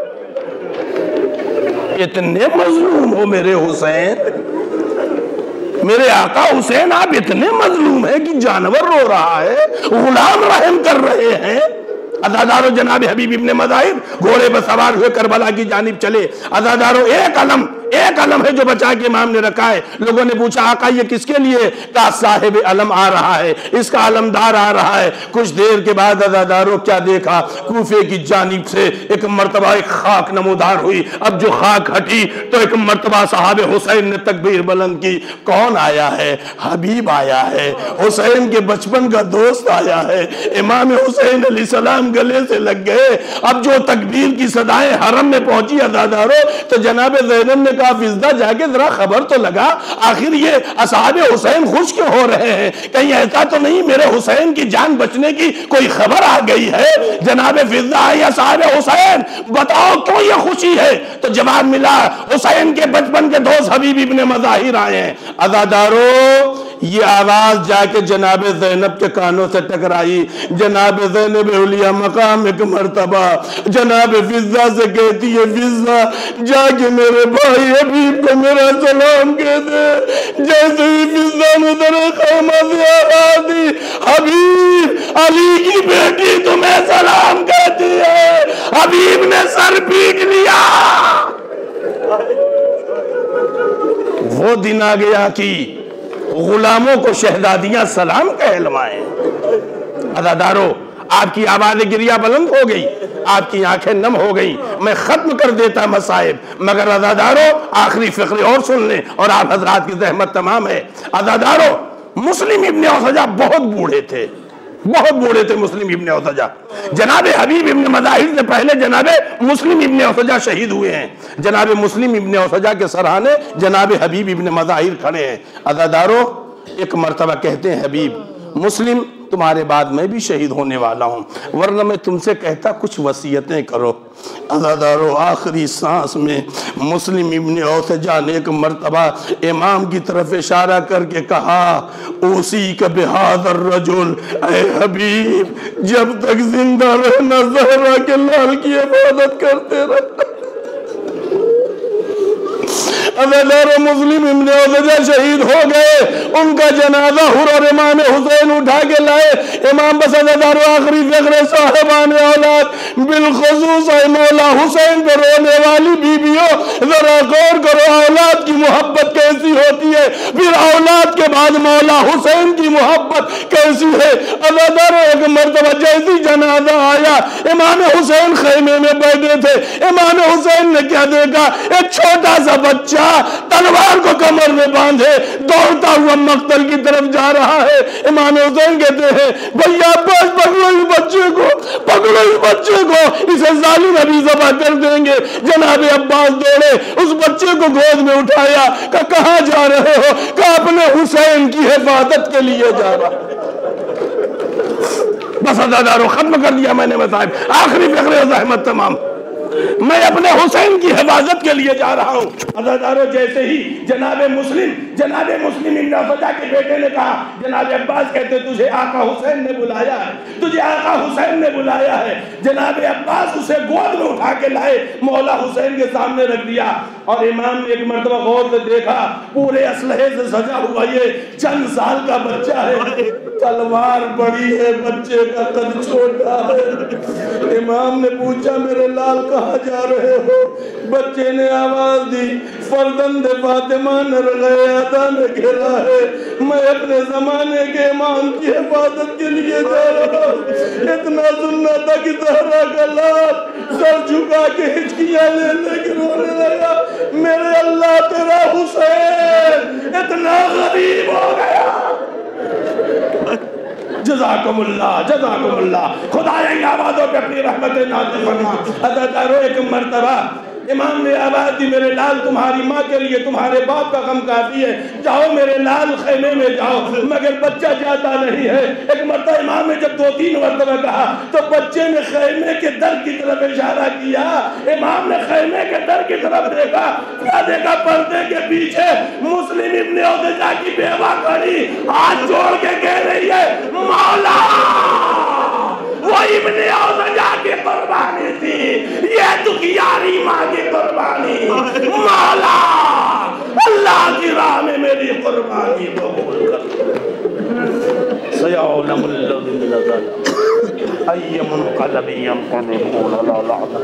इतने मजलूम हो मेरे हुसैन, मेरे आका हुसैन आप इतने मजलूम हैं कि जानवर रो रहा है, गुलाम रहम कर रहे हैं। अज़ादारो, जनाब हबीब इब्ने मज़ाहिर घोड़े पर सवार हुए करबला की जानिब चले। अज़ादारो, एक अलम एक अलम है जो बचा के इमाम ने रखा है। लोगों ने पूछा आका ये किसके लिए? कहा साहिब अलम आ रहा है, इसका अलमदार आ रहा है। कुछ देर के बाद अज़ादारो क्या देखा, कूफे की जानिब से एक मर्तबा एक खाक नमूदार हुई। अब जो खाक हटी तो एक मर्तबा साहबे हुसैन ने तकबीर बुलंद की। कौन आया है? हबीब आया है, हुसैन के बचपन का दोस्त आया है। इमाम हुसैन अलैहिस्सलाम गले से लग गए। अब जो तकबीर की सदाएं हरम में पहुंची अज़ादारो तो जनाब ज़ैनब ने फिज़्दा जाके जरा खबर तो लगा, आखिर ये असहाबे हुसैन खुश क्यों हो रहे हैं? कहीं ऐसा तो नहीं मेरे हुसैन की जान बचने की कोई खबर आ गई है? जनाबे फिज़्दा आई, असहाबे हुसैन बताओ क्यों ये खुशी है? तो जवाब मिला, हुसैन के बचपन के दोस्त हबीब इब्ने मज़ाहिर आए हैं। अज़ादारो, ये आवाज जाके जनाब ज़ैनब के कानों से टकराई। जनाब ज़ैनब उलिया मकाम एक मर्तबा जनाब फिज़्दा से कहती है, फिज़्दा जाके मेरे भाई हबीब को मेरा सलाम कह दे। जैसे ही फिज़्दा ने तेरे खैमा से आवाज दी, हबीब अली की बेटी तुम्हें सलाम कहती है। हबीब ने सर पीट लिया। वो दिन आ गया कि गुलामों को शहजादियां सलाम कहलवाएं। अज़ादारो, आपकी आवाज़ गिरिया बुलंद हो गई, आपकी आंखें नम हो गई। मैं खत्म कर देता मसाइब, मगर अज़ादारो आखिरी फ़िक्र और सुन लें और आप हजरात की ज़हमत तमाम है। अज़ादारो, मुस्लिम इब्ने औसजा बहुत बूढ़े थे, बहुत बूढ़े थे मुस्लिम इब्ने औसजा। जनाब हबीब इब्ने मज़ाहिर से पहले जनाब मुस्लिम इब्ने औसजा शहीद हुए हैं। जनाब मुस्लिम इब्ने औसजा के सराहने जनाब हबीब इब्ने मज़ाहिर खड़े हैं। अज़ादारों, एक मरतबा कहते हैं हबीब, मुस्लिम तुम्हारे बाद मैं भी शहीद होने वाला हूँ, वरना मैं तुमसे कहता कुछ वसीयतें करो। अज़ादारों, आखिरी सांस में मुस्लिम इब्ने औसजा ने एक मरतबा इमाम की तरफ इशारा करके कहा, उसी का बिहादर रजुल, ऐ हबीब, जब तक जिंदा रहना ज़हरा के लाल की इबादत करते रहना। अज़ादारों, मुस्लिम इब्ने औसजा शहीद हो गए, उनका जनाजा हुर्र इमाम हुसैन उठा के लाए। इमाम बस अज़ादारों आखिरी फ़िक्र साहिबान औलाद बिलखुसूस मौला हुसैन पर रोने वाली बीबियों, जरा गौर करो औलाद की मोहब्बत कैसी होती है, फिर औलाद के बाद मौला हुसैन की मोहब्बत कैसी है। अज़ादारों, एक मरतबा जैसी जनाजा आया, इमाम हुसैन खैमे में बैठे थे। इमाम हुसैन ने क्या देखा, एक छोटा सा बच्चा तलवार को कमर में बांधे दौड़ता हुआ मक्तल की तरफ जा रहा है। इमाम हुसैन कहते हैं, भैया अब्बास पकड़ो इस बच्चे को, पकड़ो इस बच्चे को, इसे जालिम अभी ज़बह कर देंगे। जनाब अब्बास दौड़े, उस बच्चे को गोद में उठाया, कहा कहाँ जा रहे हो, कहा अपने हुसैन की हिफाजत के लिए जा रहा। बस अज़ादारों, खत्म कर दिया मैंने मसाइब, आखिरी फ़िक्र ज़हमत तमाम, मैं अपने हुसैन की हिफाजत के लिए जा रहा हूँ। अज़ादारों, जैसे ही जनाब मुस्लिम जनाब मुस्लिम इब्ने औसजा के बेटे ने कहा, जनाब अब्बास कहते तुझे आका हुसैन ने बुलाया है, तुझे आका हुसैन ने बुलाया है। जनाब अब्बास उसे गोद में उठा के लाए, मौला हुसैन के सामने रख दिया। और इमाम ने एक मरतबा गौर से देखा, पूरे असलहे से सजा हुआ ये चंद साल का बच्चा है, तलवार बड़ी है, बच्चे का कद छोटा है। इमाम ने पूछा, मेरे लाल कहाँ जा रहे हो? बच्चे ने आवाज दी, फर्जंद फातिमा नरग़े अदा में खेला है, मैं अपने जमाने के इमाम की हिफाजत के लिए जा रहा हूँ। इतना सुनना था कि ज़हरा का लाल सर झुका के हिचकियाँ ले लेके रोने लगा, मेरे अल्लाह तेरा हुसैन इतना गरीब हो गया। जज़ाकुमुल्लाह, जज़ाकुमुल्लाह, खुदा इन आवाज़ों पे अपनी रहमत नाज़िल फरमा। अज़ादारों, एक मरतबा इमाम ने आवाज़ दी, मेरे लाल तुम्हारी माँ के लिए तुम्हारे बाप का गम काफ़ी है, जाओ मेरे लाल खैमे में जाओ। मगर बच्चा जाता नहीं है। एक मरतबा इमाम ने जब दो तीन मरतबा कहा तो बच्चे ने खैमे के दर की तरफ इशारा किया। इमाम ने खैमे के दर की तरफ देखा, क्या देखा, पर्दे के पीछे मुस्लिम इब्ने औसजा की बेवा खड़ी, हाथ जोड़ के कह रही है, मौला, वो इब्ने औसजा की कुर्बानी थी, ये दुखियारी माँ की कुर्बानी, मौला अल्लाह की राह में मेरी कुर्बानी कबूल कर। सयाउलमुल लज़ीना ज़लमू अय्युम क़लबि यंक़लिबून अला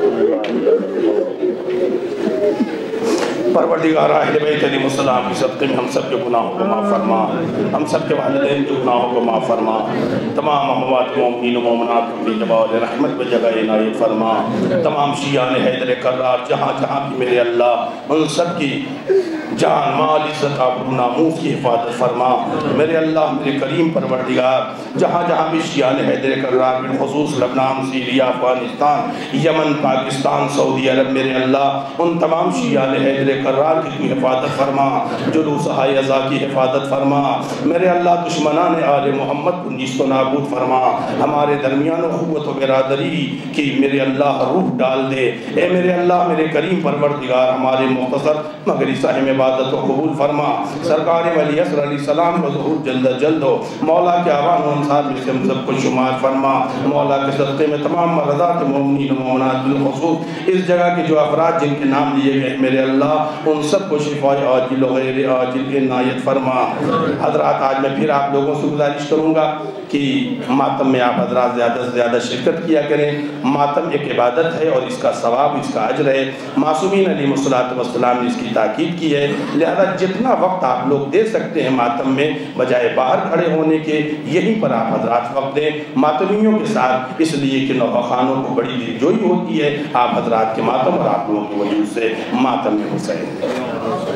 परवरदिगार अहले बैत अलैहिस्सलाम की सदक़े में हम सब के गुनाहों को माफ़ फरमा, हम सब के वालिदैन के गुनाहों को माफ़ फरमा, तमाम अमवात मोमिनीन व मोमिनात की जवाब रहमत व जगह इनायत फरमा, तमाम शियान हैदर कर्रार जहाँ जहाँ भी मेरे अल्लाह उन सब की जान माल इज़्ज़त आबरू नामूस की हिफाजत फरमा। मेरे अल्लाह मेरे करीम परवरदिगार जहाँ जहाँ भी शियान हैदर कर्रार बिलखुसूस लबनान, सीरिया, अफ़गानिस्तान, यमन, पाकिस्तान, सऊदी अरब, मेरे अल्लाह उन तमाम शियान हैदर कर्रार की तू हिफाजत फरमा, जुलूस हाय अज़ा की हिफाजत फरमा। मेरे अल्लाह दुश्मनान आले मोहम्मद को नीस्त नाबूद फरमा, हमारे दरमियान ख़ुव्वत व बिरादरी की मेरे अल्लाह रूह डाल दे। ए मेरे अल्लाह मेरे करीम परवरदिगार हमारे मुख्तसर मगर साहिब इबादत को कबूल फरमा। सरकार वली असर अलैहिस्सलाम को ज़हूर जल्द जल्द हो, मौला के आवान व अंसार में से हम सबको शुमार फरमा। मौला के सदक़े में तमाम मर्दात मोमिनीन व मोमिनात बिलखुसूस इस जगह के जो अफराद जिनके नाम लिए गए मेरे अल्लाह उन सबको शिफ़ाए आजिल व गैर आजिल इनायत फरमा। हज़रात, आज मैं फिर आप लोगों से गुजारिश करूँगा कि मातम में आप हज़रात ज़्यादा से ज़्यादा शिरकत किया करें। मातम एक इबादत है और इसका सवाब, इसका अजर है। मासूमीन अलैहिमुस्सलातु वस्सलाम ने इसकी ताकीद की है, लिहाजा जितना वक्त आप लोग दे सकते हैं मातम में, बजाय बाहर खड़े होने के यहीं पर आप हज़रात वक्त दें मातमियों के साथ, इसलिए कि नौखानों को बड़ी दिलजोई होती है आप हज़रात के मातम और आप लोगों की वजह से मातम में हुसैन।